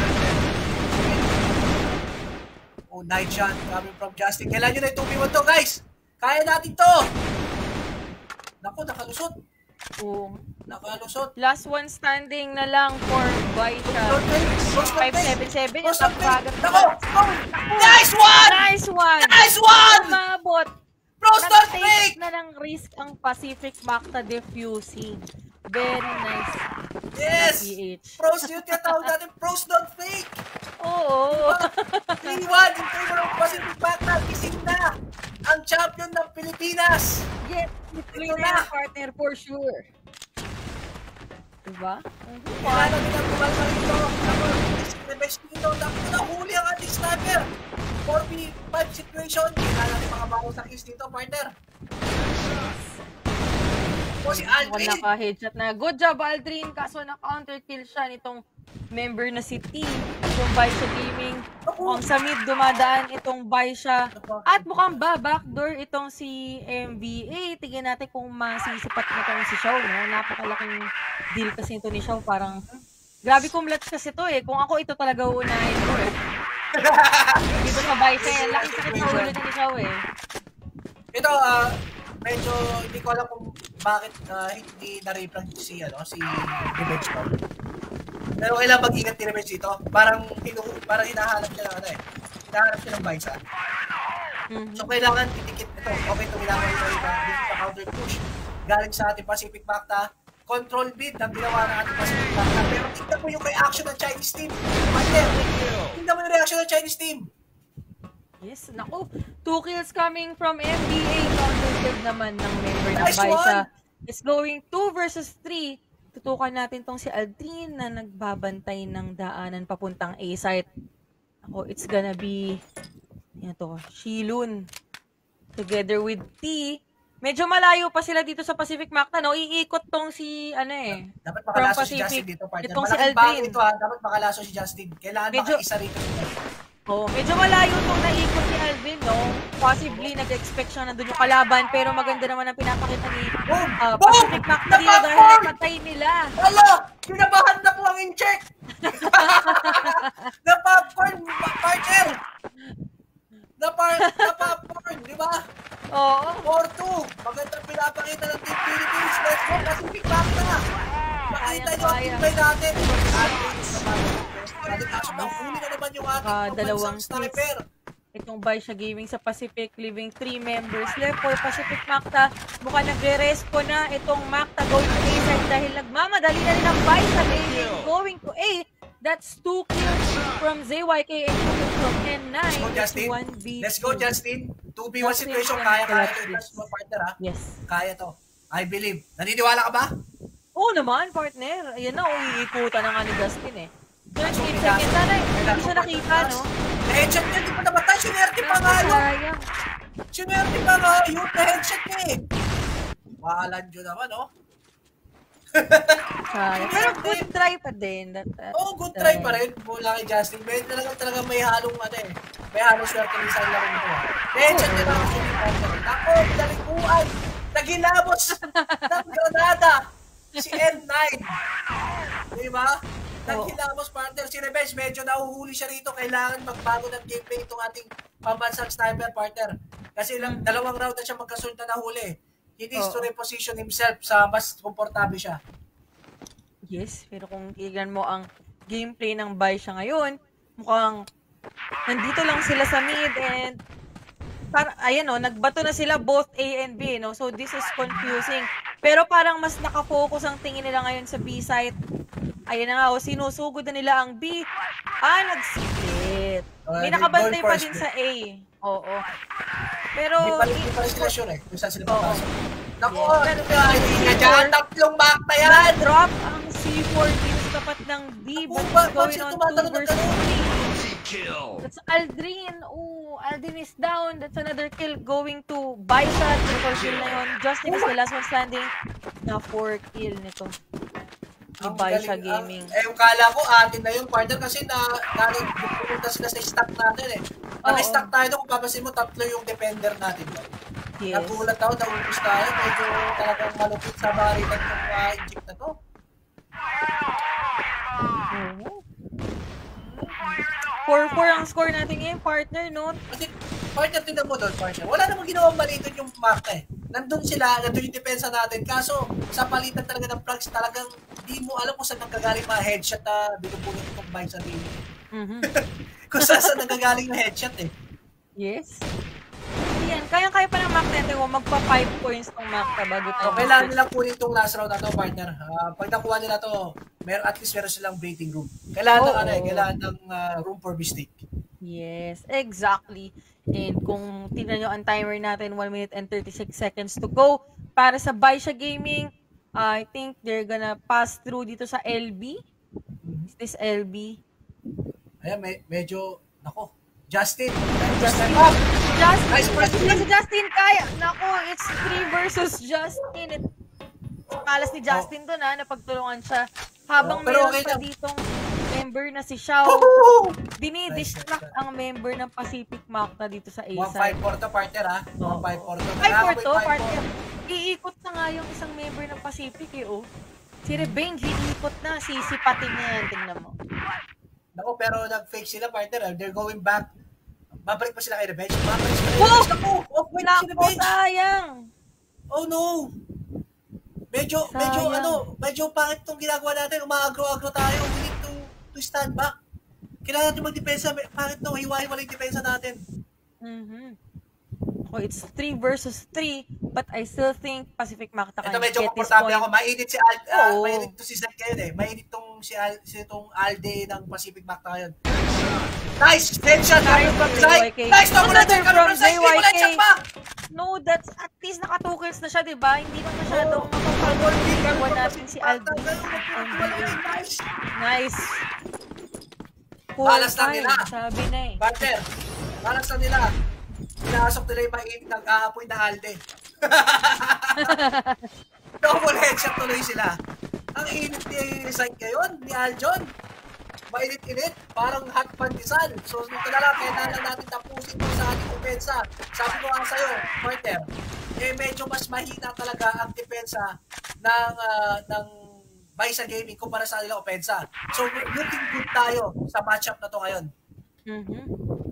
Oh, night shot coming from Justin. Kailangan nyo na yung two v one to, guys. Kaya natin to. Naku, nakalusot. Oh. Nakalusot. Last one standing na lang for BaiSha. five seven seven. Yung tapagad. Naku! Nice one! Nice one! Nice one! Mabot. Prostar fake! Na ng risk ang Pacific Macta defusing. Very nice. Yes! Pros yun yung tawag natin. Pros not fake! Oo. three one in favor of Pacific Macta. Gising na ang champion ng Pilipinas. Yes, ito na partner for sure. Diba? Kailangan nila kumalma rito. Nabes dito. Nahuli ang ating sniper. four v five situation. Kailangan natin mga bago sa kiss dito, partner. O si Aldrin. Naka-headshot na. Good job, Aldrin. Kaso na-counter kill siya nitong member na si T. Itong BaiSha Gaming. Ang sa mid dumadaan itong BaiSha. At mukhang ba backdoor itong si M V A. Tignan natin kung masisipat na itong si Xiao. No? Napakalaking deal kasi ito ni Xiao. Parang grabe kumlats kasi ito eh. Kung ako ito talaga uunahin ko eh. Dito sa BaiSha yan. Laki sakit na ulo ni Xiao eh. Ito, ah, uh, medyo hindi ko alam kung bakit uh, hindi na-replan si, ano, si Revenge Call. Pero kailangan mag-ingat ni Revenge dito. Parang, parang hinahanap siya ng ano eh. Hinahanap siya ng BaiSha. Mm-hmm. So, kailangan titikit ito. Okay, ito kailangan ito ito. Dito sa counter push. Galing sa ating Pacific Macta. Control bid ang ginawa ng ating Pacific Macta. Pero tignan mo yung reaction ng Chinese team. Partner, tignan mo yung reaction ng Chinese team. Yes, naku. Two kills coming from M B A. Counter-kill naman ng member ng BaiSha. It's going two versus three. Tutukan natin tong si Aldrin na nagbabantay ng daanan papuntang A-site. Ako, it's gonna be yan to, Shilun together with T. Medyo malayo pa sila dito sa Pacific Macta, no? Iikot tong si, ano eh. Dapat makalaso si Justin dito, partner. Itong si Aldrin. Ito, ha? Dapat makalaso si Justin. Kailangan medyo makaisa rito. Oh, medyo malayo itong naikot ni Alvin, no? Possibly, nag-expect siya nandun yung kalaban, pero maganda naman ang pinapakita ni uh, Pacific Macta dito dahil napatay nila. Hala! Kinabahan na po ang in-check! Na-popcorn, partner! Na-popcorn, di ba? Oo. four two. Magandang pinapakita ng Team Philippines. Let's go, Pacific Macta! Makita nyo ang teammate natin. Natin kaso na huli na naman yung ating uh, dalawang sniper. Itong BaiSha Gaming sa Pacific, leaving three members left for Pacific Macta. Mukhang nagre-respo na itong Macta going to A-side dahil nagmamadali na rin ang BaiSha Gaming going to A. That's two kills from Z Y K and two kills from N nine. Let's go, Justin. Let's go, Justin. two v one situation. Kaya, kaya ito. Partner, ha? Yes. Kaya to. I believe. Naniniwala ka ba? Oo naman, partner. Ayan na, uiikutan na nga ni Justin eh. thirteen seconds na na, hindi siya nakita, no? Na-headshot niya, di pa namatay. Sinerte pa nga yun. Sinerte pa nga yun. Na-headshot niya eh. Mahalan yun naman, no? Pero good try pa din. Oo, oh, good try pa rin. Mula kay Justin. May talaga talaga may halong ano eh. May halong swerte rin sa laro nito. Na-headshot niya lang siya. Ako, pinalikuan. Naghilabot ng granada. Si N nine. Diba? Naghilamos partner. Si Revenge, medyo nahuhuli siya rito. Kailangan magbago ng gameplay itong ating pambansang sniper partner. Kasi lang, dalawang round na siya magkasunod na nahuli. He needs oh. to reposition himself sa mas komportable siya. Yes, pero kung tignan mo ang gameplay ng BaiSha ngayon, mukhang nandito lang sila sa mid and para, ayan o, nagbato na sila both A and B, no? So this is confusing. Pero parang mas nakafocus ang tingin nila ngayon sa B site. Ayan na nga, o sinusugod na nila ang B. Ah, nag-split. May nakabantay pa din sa A. Oo. Pero... Hindi pa rin, hindi pa rin sila sure eh, kung saan sila papasok. Naku, ano ba? Hindi dyan, tatlong Macta yan! Na-drop ang C four dito sa tapat ng B, but it's going on two versus three. That's Aldrin. Oh, Aldrin is down. That's another kill going to BaiSha. Triple kill na yun. Justin is the last one standing. Na four kill nito. Ni BaiSha Gaming. Ang, eh, yung kala ko atin na yung partner kasi na galing pupunta sila sa stock natin eh. Naka-stock tayo doon, kung papasin mo, tatlo yung defender natin. Yes. Nagulat ako, naubos tayo. Medyo talagang malupit sa baritan ng ma-inject na to. four four ang score natin ngayon, partner, no? Kasi, partner, tingnan mo doon, partner. Wala namang ginawang mali doon yung Macta eh. Nandun sila, nandun yung depensa natin. Kaso, sa palitan talaga ng plugs, talagang di mo alam kung saan nanggagaling mga headshot na binubulot itong BaiSha Gaming. Mm-hmm. Kung saan saan nanggagaling na headshot eh. Yes. Yan, kaya-kaya pa ng Macta natin kung magpa five points tong Macta bago tayo. So, kailangan nilang kunin itong last round na to, partner. Uh, pag nakuha nila to, mer at least meron silang waiting room. Kailangan oh, ng, ano, eh, kailangan ng uh, room for mistake. Yes, exactly. And kung tingnan nyo ang timer natin, one minute and thirty-six seconds to go. Para sa BaiSha Gaming, uh, I think they're gonna pass through dito sa L B. Is this L B? Ayan, me medyo, nako, Justin. Justin. Oh, Justin. Nice si Justin kaya. Nako, it's three versus Justin. It, palas ni Justin oh. doon ha, napagtulungan siya. Habang oh, meron okay pa ditong member na si Xiao, oh! dinidistract nice, ang member ng Pacific Macta dito sa A side. one five four to, partner ha? one five four to. five four to, partner. Iikot na nga yung isang member ng Pacific eh, oh. Si Revenge, iikot na. Sisipatin niya yan, tingnan mo. Naku, pero nag-fake sila, partner. They're going back. Babalik pa sila kay Revenge. Babalik sila kay Revenge. Oh! Naku! Oh, wait, si Revenge. Sayang. Oh, no. Medyo, sayang. medyo, ano, medyo pangit itong ginagawa natin. Umaagro-agro tayo. We need to, to stand back. Kailangan natin mag-depensa. Pangit no, hiwa-hiwa lang yung depensa natin. Mm-hmm. Oh, it's three versus three, but I still think Pacific Macta can ito medyo get this komportable point. ako. Mainit si Alde. Uh, oh. Mainit to si Zed ngayon eh. Mainit tong si, Al, si itong Alde ng Pacific Macta ngayon. Nice! Headshot! Nice from side! Nice! Another from J Y K! No, that's at least naka two kills na siya, diba? Hindi na masyadong makapag-iwan natin si Alde. Nice! Balas na nila! Sabi na eh. Partner! Balas na nila! Pinasok nila yung mainit ng aapoy na Alde. Double headshot tuloy sila. Ang init ni Side ngayon, ni Aljon. Mainit-init, parang hot pandesal. So, ito na lang, kailangan natin tapusin ito sa ating depensa. Sabi ko nga sa'yo, partner, eh medyo mas mahina talaga ang depensa ng, uh, ng BaiSha Gaming kumpara sa nila opensa. So, looking good tayo sa matchup na to ngayon. Mm-hmm.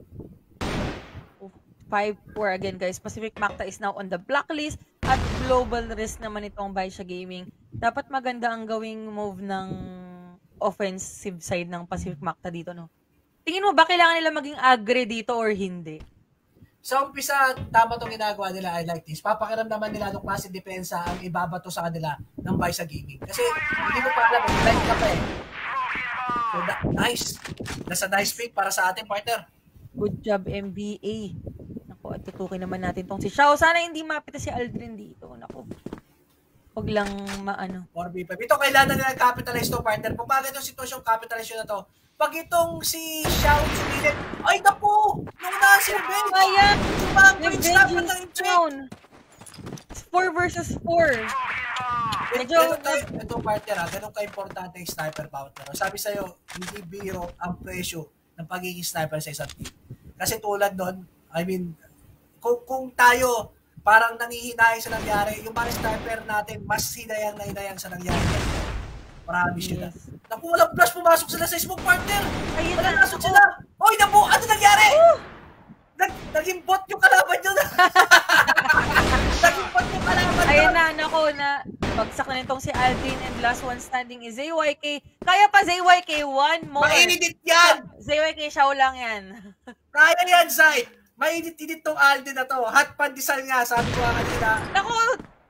five four again guys. Pacific Macta is now on the blacklist at global risk naman itong BaiSha Gaming. Dapat maganda ang gawing move ng offensive side ng Pacific Macta dito, no? Tingin mo ba kailangan nila maging agre dito or hindi? Sa umpisa, tama itong ginagawa nila, I like this. Papakiramdaman nila nung klase depensa ang ibabato sa kanila ng BaiSha Gaming. Kasi hindi mo pa alam, like ka pa eh. So, nice. That's a nice pick para sa ating partner. Good job, M B A. Naku, at tutukin naman natin tong si Xiao. Sana hindi mapita si Aldrin dito. Naku. Huwag lang maano. four v five. Ito kailangan nila capitalize to, partner. Pag bakit itong sitwasyon, capitalize na to. Pag itong si Xiao sumilip, ay naku! Nung na si Revenge! Ayan! Revenge is down! It's four versus four. Medyo, ito partner ha, ganun ka-importante yung sniper partner. Sabi sa'yo, hindi biro ang presyo ng pagiging sniper sa isang team. Kasi tulad nun, I mean, kung, kung tayo parang nangihinayang sa nangyari, yung mga sniper natin, mas hinayang na hinayang sa nangyari. Promise yun yes. na. Naku, walang flash, pumasok sila sa smoke partner. Ayun Wala na. nasok sila. Oy, naku, ano nangyari? Oh! Nag, naging bot yung kalaban nyo na. Naging bot yung kalaban nyo. Ayun na, naku, na bagsak na nitong si Aldrin and last one standing is Z Y K. Kaya pa Z Y K, one more. Mainit yan. Z Y K, Xiao lang yan. Kaya yan, Zay. Mainit-init tong Aldrin na to. Hot pandesal nga, sabi ko nga kanina. Naku,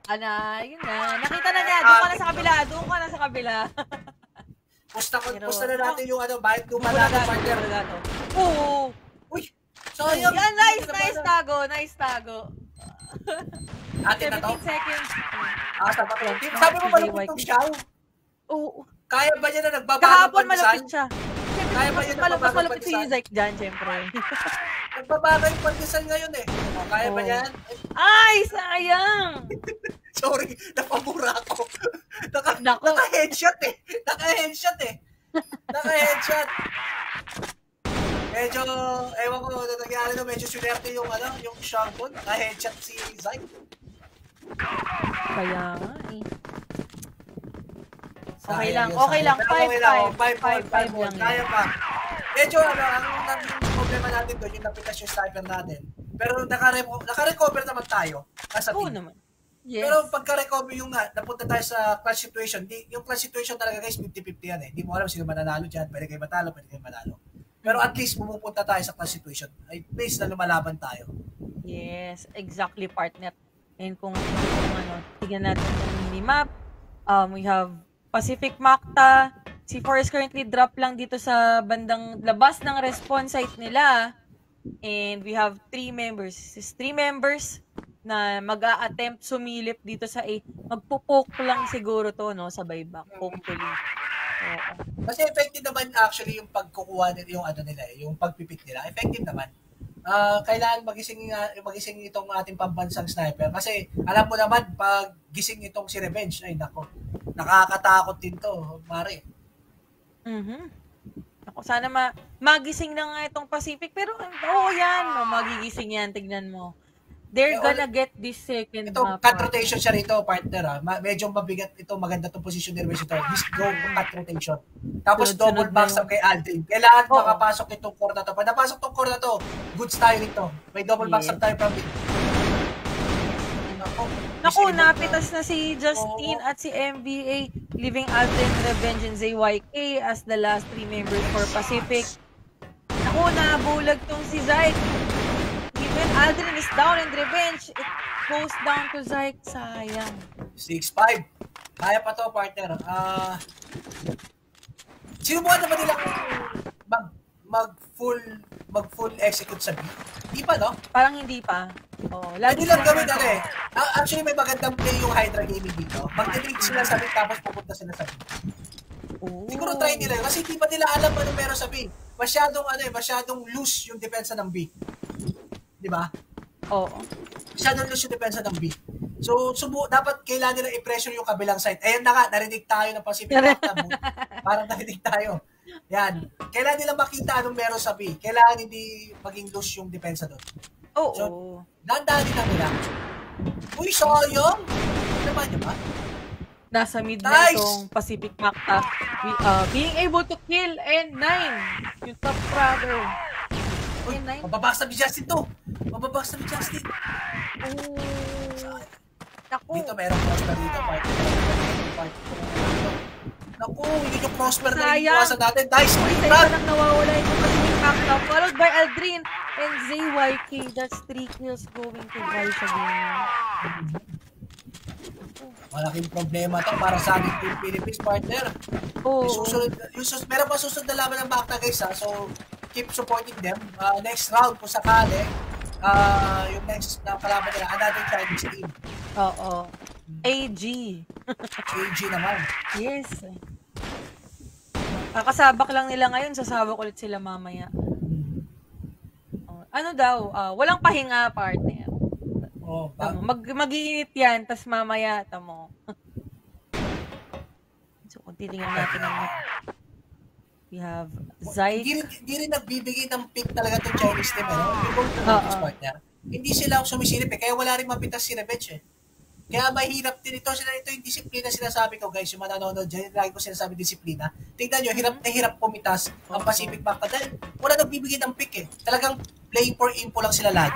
Ana, yun na. Nakita na niya. Doon ka na sa kabila. Doon ka na sa kabila. Pusta, pusta na natin yung ano, bakit lumalaga, partner. Oo. Uy, sayang. Yan, nice, nice tago. Nice tago. Atin na to? seventeen seconds. Ah, sabi ko. Sabi mo malupit tong Xiao. Oo. Kaya ba niya na nagbabago kahapon malupit siya. Kaya ba niya nagbabago mas malupit si Zike dyan, syempre. Nagbabago yung pandesal ngayon eh. O, kaya ba yan? Ay, sayang! Sorry, napamura ako. Naka, naka-headshot eh. Naka-headshot eh. Naka-headshot. Medyo, ewan ko, nangyari no, medyo sunerte yung ano, yung shotgun. Naka-headshot si Zike. Kaya nga eh. Okay lang, okay lang. five five. five five lang. Kaya pa. Medyo ano, ang problema natin doon, yung napitas yung sniper natin. Pero naka-recover naman tayo. As a team. Oo naman. Yes. Pero pagka-recover yung nga, napunta tayo sa clutch situation. Di, yung clutch situation talaga guys, fifty fifty yan eh. Hindi mo alam sino mananalo dyan. Pwede kayo matalo, pwede kayo manalo. Pero at least pumupunta tayo sa clutch situation. At least na lumalaban tayo. Yes, exactly, partner. And kung, kung ano, tignan natin yung minimap, um, we have Pacific Macta. Si Forest currently drop lang dito sa bandang labas ng respawn site nila. And we have three members. Is three members na mag-a-attempt sumilip dito sa A. Magpo-poke lang siguro to, no? Sa buyback. Hopefully. Oo. Kasi effective naman actually yung pagkukuha nila, yung ano nila, yung pagpipit nila. Effective naman. Uh, kailangan magising, uh, magising itong ating pambansang sniper. Kasi alam mo naman, pag gising itong si Revenge, ay nako, nakakatakot din to, Mare. Mhm. Ako, sana ma magising na nga itong Pacific. Pero, oo oh, yan. No, magigising yan. Tignan mo. They're yeah, gonna get this second ito, map. Ito, cut rotation siya rito, partner. Ha? Ma- medyo mabigat ito. Maganda itong position ni Revenge ito. This go cut rotation. Tapos sunod, double box up kay Aldrin. Kailangan oh. makapasok itong core na to. Pag napasok itong core na to, goods tayo rito. May double yeah. box up tayo from it. Naku, napitas na si Justine oh. at si M V A, leaving Aldrin, Revenge, and Z Y K as the last three members for Pacific. Naku, nabulag tong si Zike. Even Aldrin is down and Revenge, it goes down to Zike. Sayang. six five. Kaya pa to, partner. Ah... Uh, sinubukan naman nila mag, mag full mag full execute sa B? Hindi pa, no? Parang hindi pa. Oh, lagi lang gawin ano eh. Actually, may magandang play yung Hydra Gaming dito. Mag-delete sila sa B, tapos pupunta sila sa B. Oh. Siguro try nila yun. Kasi hindi pa nila alam ano meron sa B. Masyadong ano eh, masyadong loose yung depensa ng B. Di ba? Oo. Masyadong loose yung depensa ng B. So, subu dapat kailangan nila i-pressure yung kabilang side. Ayun na nga, narinig tayo ng Pacific Macta. Parang narinig tayo. Yan. Kailangan nila makita anong meron sa B. Kailangan hindi maging loose yung depensa doon. Oo. So, dandahan din nila. Uy, sayang! Ano naman yun ba? Nasa mid na nice. Itong Pacific Macta. We, uh, being able to kill N nine. Yung top brother. Uy, mababaksa ni Justin to. Mababaksa ni Justin. Oh. Naku. Dito mayroong crossbar dito. Naku, hindi yung crossbar na iwasan natin. Dice, Uy, sa iba nang nawawala yung Pacific Macta. Followed by Aldrin and Z Y K. That's three kills going to BaiSha Gaming. Malaking problema to para sa ating Team Philippines, partner. Oh. Yung susunod, yung sus meron pa susunod na laban ng Macta, guys, ha? So, keep supporting them. Uh, next round, kung sakali, uh, yung next na kalaban nila, another Chinese team. Oo. A G. A G naman. Yes. Kakasabak lang nila ngayon, sasabak ulit sila mamaya. Oh, ano daw, uh, walang pahinga, partner. Oh, tamo, mag mag-iinit yan, tas mamaya, tamo. So, kung titingnan natin ang we have Zike. Hindi rin, hindi rin nagbibigay ng pick talaga itong Chinese team, ano? Yung uh-uh. partner. Hindi sila sumisilip eh, kaya wala rin mapitas si Revenge eh. Kaya mahirap din ito, sila ito yung disiplina sinasabi ko, guys, yung mananonood dyan, lagi ko sinasabi disiplina. Tingnan nyo, hirap na hirap pumitas ang Pacific Macta dahil wala nagbibigay ng pick eh. Talagang playing for info lang sila lagi.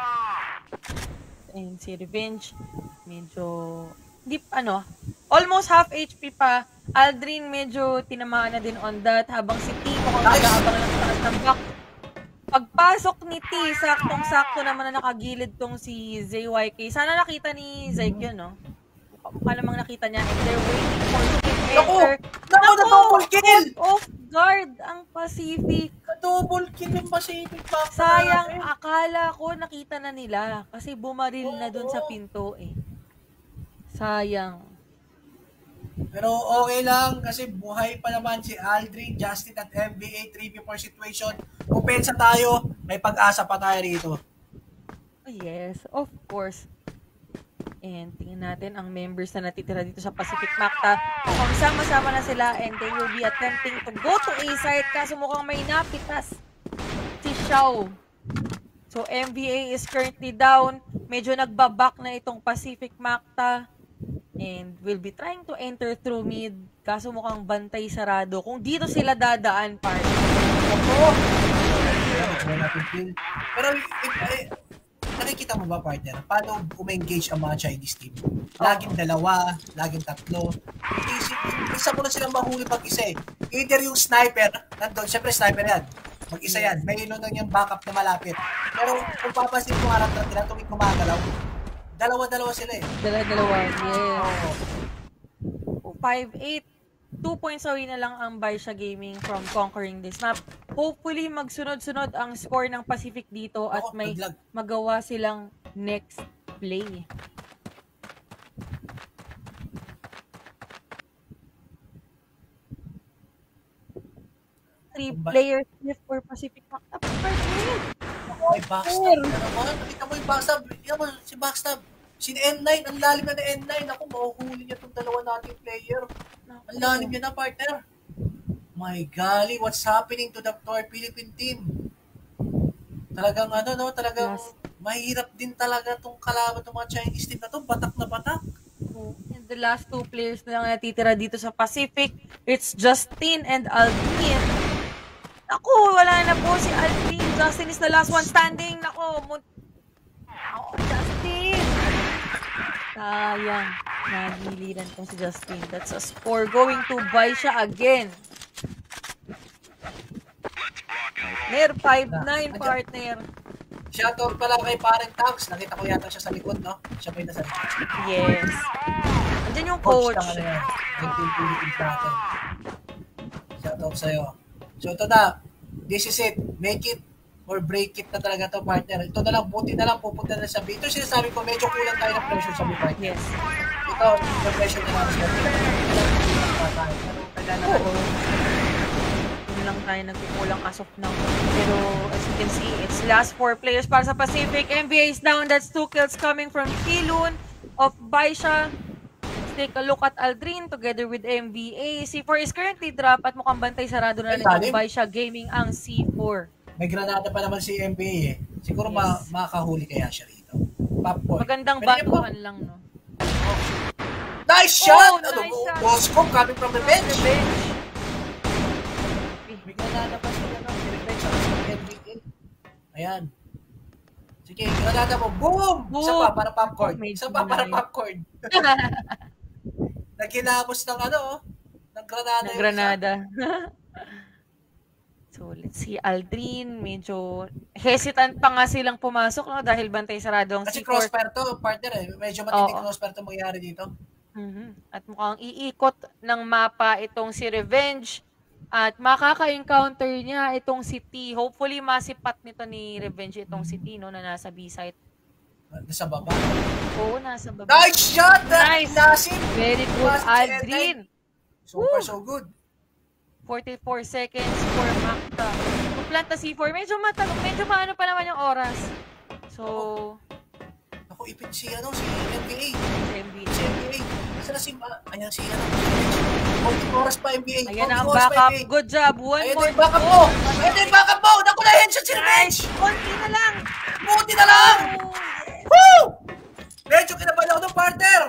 And si Revenge, medyo deep, ano, almost half H P pa. Aldrin medyo tinamaan na din on that, habang si Timo kung nice. Nag-aabang lang sa taas ng back. Pagpasok ni T, saktong-sakto naman na nakagilid tong si Z Y K. Sana nakita ni Zyke yun, no? Mukha namang nakita niya. And they're waiting for him to enter. Naku! Naku! Double kill! Off guard ang Pacific. Double kill yung Pacific. Sayang, akala ko nakita na nila. Kasi bumaril na dun sa pinto eh. Sayang. Pero okay lang kasi buhay pa naman si Aldrin, Justin at M B A three v four situation. Pupensa tayo, may pag-asa pa tayo rito. Oh, yes, of course. And tingnan natin ang members na natitira dito sa Pacific Macta. Kung sama-sama na sila and they will be attempting to go to A site kaso mukhang may napitas si Xiao. So M V A is currently down. Medyo nagbaback na itong Pacific Macta. And will be trying to enter through mid. Kaso mukhang bantay sarado. Kung dito sila dadaan, part. Opo! Pero, if, eh, nakikita mo ba, partner? Paano umengage ang mga Chinese team? Laging dalawa, laging tatlo. Isip, isa mo na silang mahuli pag-isa eh. Either yung sniper, nandun, syempre sniper yan. Mag-isa yan. May ilo nang yung backup na malapit. Pero kung papasin mo harap na nila, tuwing gumagalaw, dalawa-dalawa sila eh. Dalawa-dalawa, yes. five eight. Two points away na lang ang BaiSha Gaming from conquering this map. Hopefully, magsunod-sunod ang score ng Pacific dito at oh, may naglag. magawa silang next play. Three players left for Pacific map. May backstab na naman. Nakita mo yung backstab. Yan mo, si backstab. Si N nine, ang lalim na na N nine. Ako, mahuhuli niya itong dalawa nating player. Ang lalim niya na, partner. My golly, what's happening to the to our Philippine team? Talagang ano, no? Talagang yes. Mahirap din talaga itong kalaban ng mga Chinese team na ito. Batak na batak. And the last two players na lang natitira dito sa Pacific, it's Justin and Aldrin. Ako, wala na po si Aldrin. Justin is the last one standing. Nako, oh, Justin. Sayang. Nagiliran tong si Justin. That's a score going to BaiSha again. Partner, five nine, partner. Shoutout pala kay Parent Tags. Nakita ko yata siya sa likod, no? Siya pa yung nasa likod. Yes. Andyan yung coach. Coach na Philippines natin. Shoutout sa'yo. So ito na. This is it. Make it or break it na talaga to, partner. Ito na lang, buti na lang, pupunta na sa B. Ito sinasabi ko, medyo kulang tayo ng pressure sa B, partner. Yes. Ito, yung pressure na lang sa B. Pero kailangan Oo. Yun lang tayo nagkukulang as of now. Pero as you can see, it's last four players para sa Pacific. M V A is down. That's two kills coming from Kilun of BaiSha. Let's take a look at Aldrin together with M V A. C four is currently drop at mukhang bantay sarado na ng BaiSha Gaming ang C four. May granada pa naman si M B A eh. Siguro yes. ma makakahuli kaya siya rito. Popcorn. Magandang batuhan lang, no? Nice shot! Oh, nice ano, shot! Boscom coming from the bench. The bench. May granada pa siya, no? Si Revenge at si M B A. Ayan. Sige, granada mo. Boom! Boom! Isa pa para popcorn. Isa pa para popcorn. Nagkinapos ng ano, oh. Ng granada. Ng granada. So, let's see, Aldrin, medyo hesitant pa nga silang pumasok, no? Dahil bantay sarado ang Kasi C four. crossfire to, partner eh. Medyo matindi crossfire to mangyari dito. Mm-hmm. At mukhang iikot ng mapa itong si Revenge. At makaka-encounter niya itong si T. Hopefully, masipat nito ni Revenge itong si T, no? Na nasa B-site. Nasa baba? Oo, nasa baba. Nice shot! Nice! Nasim! Very good, Aldrin! So far, so good. forty-four seconds for Macta. Plant na C four. Medyo matanong. Medyo maano pa naman yung oras. So... Ako ipin si ano, si M B A. Si M B A. Si M B A. Kasi na si... Ayan si ano. forty oras pa M B A. Ayan ang backup. Good job. One Ayan more. Ayan yung backup mo. Ayan yung backup mo. Naku na headshot si Revenge. Konti na lang. Konti na lang. Woo! Medyo kinabahan ako ng partner.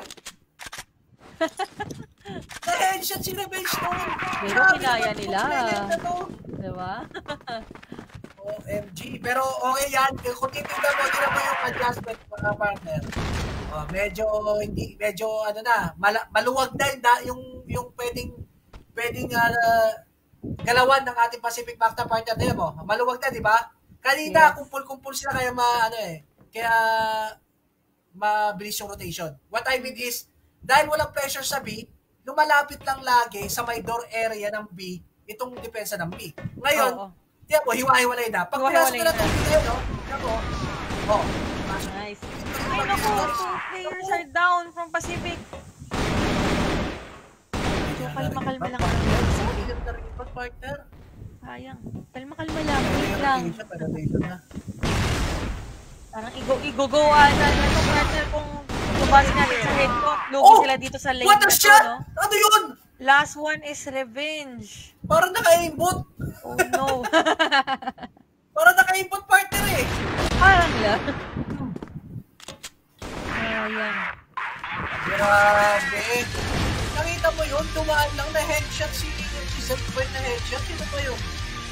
Na-headshot si Revenge to. Pero kinaya nila. Diba? O M G. Pero okay yan. Kung titignan mo, titignan mo yung adjustment mga partner. Uh, medyo, hindi, medyo ano na, mal maluwag na yung, yung, yung pwedeng, pwedeng uh, galawan ng ating Pacific Macta partner. Tignan mo, maluwag na, di ba? Kanina, Yes. kumpul-kumpul sila kaya ma, ano eh, kaya mabilis yung rotation. What I mean is, dahil walang pressure sa B, lumalapit lang lagi sa may door area ng B, itong depensa ng B. Ngayon, Oo. tiyan mo, hiwa-hiwalay na. Pag pinasok Hiwa-hiwalay na na. ng tubig kayo, no? Tiyan mo, oh, pasok. Nice. Ay, naku, two players are down from Pacific. So, kalma-kalma lang. Sorry, ganda rin yung partner. Sayang. Kalma-kalma lang. Wait lang. Parang igo-igogoa na yung partner kung bumasi natin sa head ko. Lugi Oh! sila dito sa lane What na a to, shot! no? Ano yun? Last one is revenge. Parang naka-aimbot. Oh, no. Parang naka-aimbot partner eh. Parang lang. Ayan. Grabe. Nakita mo yun? Dumaan lang na headshot si Zedpoint na headshot. Sino ba yun?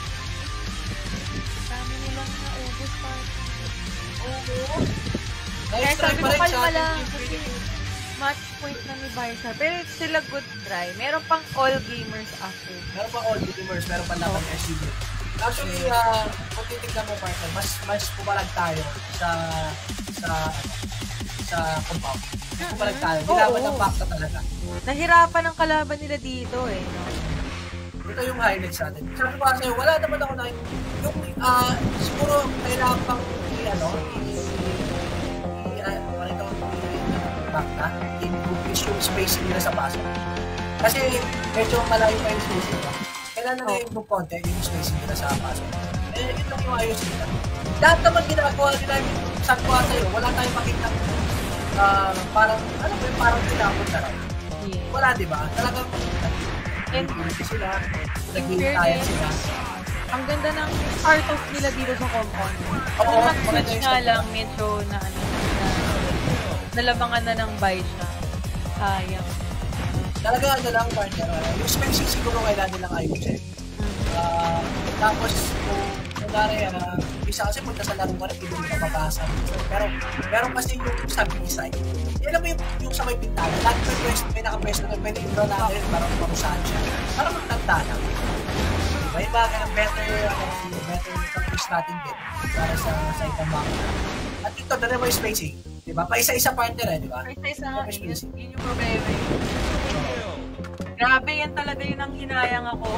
Dami nilang naubos partner. Oo. Kaya Nice try sabi pa ko rin kalma sa lang ating kasi team. match point na ni BaiSha. Pero it's still a good try. Meron pang all gamers after. Meron pa all gamers, meron pa laban ng S C B. Actually, uh, kung titignan mo partner, mas mas pumalag tayo sa sa sa compound. Mas pumalag tayo. Nilaban ng Macta talaga. Nahirapan ang kalaban nila dito eh. No? Ito yung highlights natin. Sabi ko kasi, wala naman ako na yung, uh, siguro kailangan pang i, ano, i, i, uh, ano ito, Macta, improve is yung spacing nila sa pasok. Kasi medyo malayo pa yung spacing nila. Kailangan na yung konti yung spacing nila sa pasok. Eh, ito yung ayos nila. Lahat naman ginagawa nila yung sabi ko sa'yo, wala tayong makita uh, parang, ano ba yung parang tinapon na lang. Yeah. Wala, di ba? Talagang nag-iinti sila, nag-iintayan sila. Ang ganda ng start off nila dito sa compound. Oo, Ang maganda mag-switch yung nga start lang, medyo na ano, na, nalamangan na ng BaiSha. Sayang. Talaga ano lang, partner. Uh, yung spacing siguro kailangan nilang ayusin. Uh, tapos, kung kunwari, uh, isa kasi punta sa laro ka rin, hindi mo mababasa. Pero, meron kasi yung sa B-side. Alam mo yung, yung sa may pintana, lahat may pwesto, may nakapwesto na pwede i-draw natin, parang parusahan siya. Parang magtanda na. Diba? Yung bagay ang better, ano, better practice natin din para sa, sa ibang mga. At ito, dala mo yung spacing. Diba? Pa isa-isa partner eh, diba? Pa isa-isa nga, yun, yun yung problema. Grabe, yan talaga yun ang hinayang ako.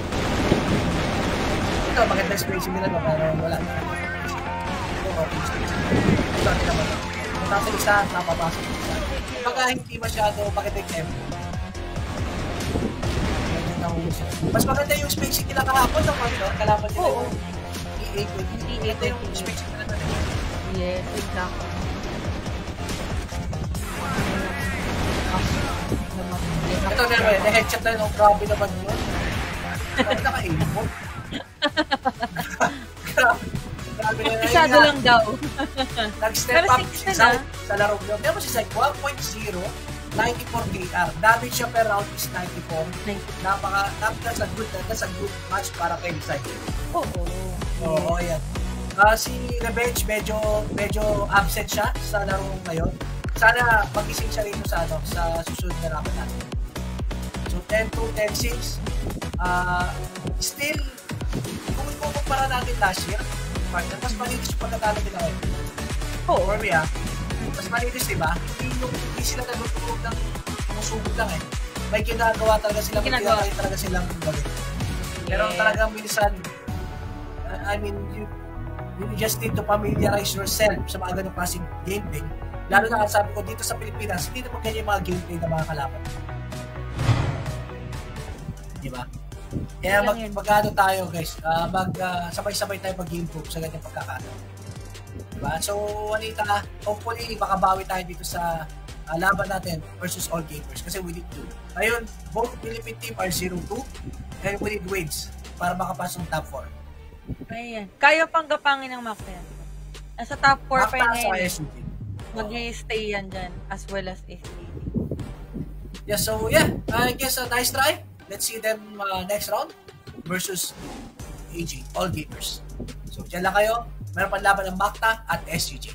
Ito, maganda spacing nila no, pero wala na. Ito, okay spacing. Ito, ito naman. Nasa isa, napapasok isa. Baka hindi masyado maganda yung tempo. Mas maganda yung spacing nila kahapon ng ano, kalaban nila yung E A twenty. Ito yung spacing nila na. Yes, exactly. Ito naman, na-headshot na yung grabe naman yun. Grabe naka-aimot. Grabe. Grabe na Masyado lang daw. Nag-step up si Zayt sa larong yun. Pero si Zayt, one point zero, ninety-four K R. Damage siya per round is ninety-four. Napaka, that's a good, that's a good match para kay Zayt. Oo. Oo, yan. Uh, si Revenge, medyo, medyo absent siya sa larong ngayon. Sana mag-ising siya rito sa, ano, sa susunod na laban natin. So, ten two, ten six. Uh, still, kung ikukumpara natin last year, partner, mas malinis yung pagkatalo nila ngayon. Oo, or me ah. Mas malinis, diba? Hindi yung hindi sila nagutulog ng musugod lang eh. May ginagawa talaga silang, may ginagawa talaga silang gawin. Pero yeah. Talagang minsan, uh, I mean, you, you just need to familiarize yourself sa mga ganong klaseng gameplay. Lalo na sabi ko, dito sa Pilipinas, hindi naman ganyan yung mga gameplay na mga kalaban. Diba? Kaya mag, mag-ano tayo guys, uh, mag, uh, sabay-sabay tayo mag-improve sa ganyang pagkakataon. Diba? So, Anita, hopefully, makabawi tayo dito sa uh, laban natin versus all gamers kasi we need to. Ngayon, both Philippine team are zero two and we need wins para makapasok top four. Ayan. Kaya pang gapangin ng Macta yan. Nasa top four pa yun ngayon. Mag-i-stay yan dyan as well as S C B. Yeah, so yeah, I guess a nice try. Let's see them uh, next round versus A G, all gamers. So, dyan lang kayo. Meron pang laban ng Macta at S G G.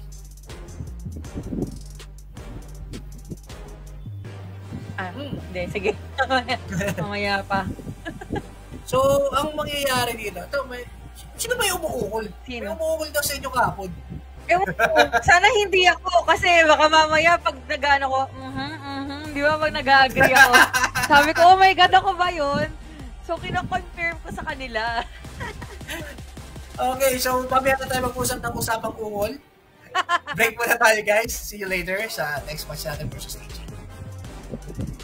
Ah, hmm. Hindi. Sige. Mamaya pa. So, ang mangyayari dito, ito, may, Sino ba yung umuukol? Sino? May umuukol daw sa inyo kahapon. Ewan ko, sana hindi ako kasi baka mamaya pag nag-ano ko, mhm, mhm, di ba pag nag-agree ako. Sabi ko, oh my God, ako ba yun? So, kino-confirm ko sa kanila. Okay, so mamaya na tayo mag-usap ng usapang ungol. Break muna tayo guys. See you later sa next match natin versus A G.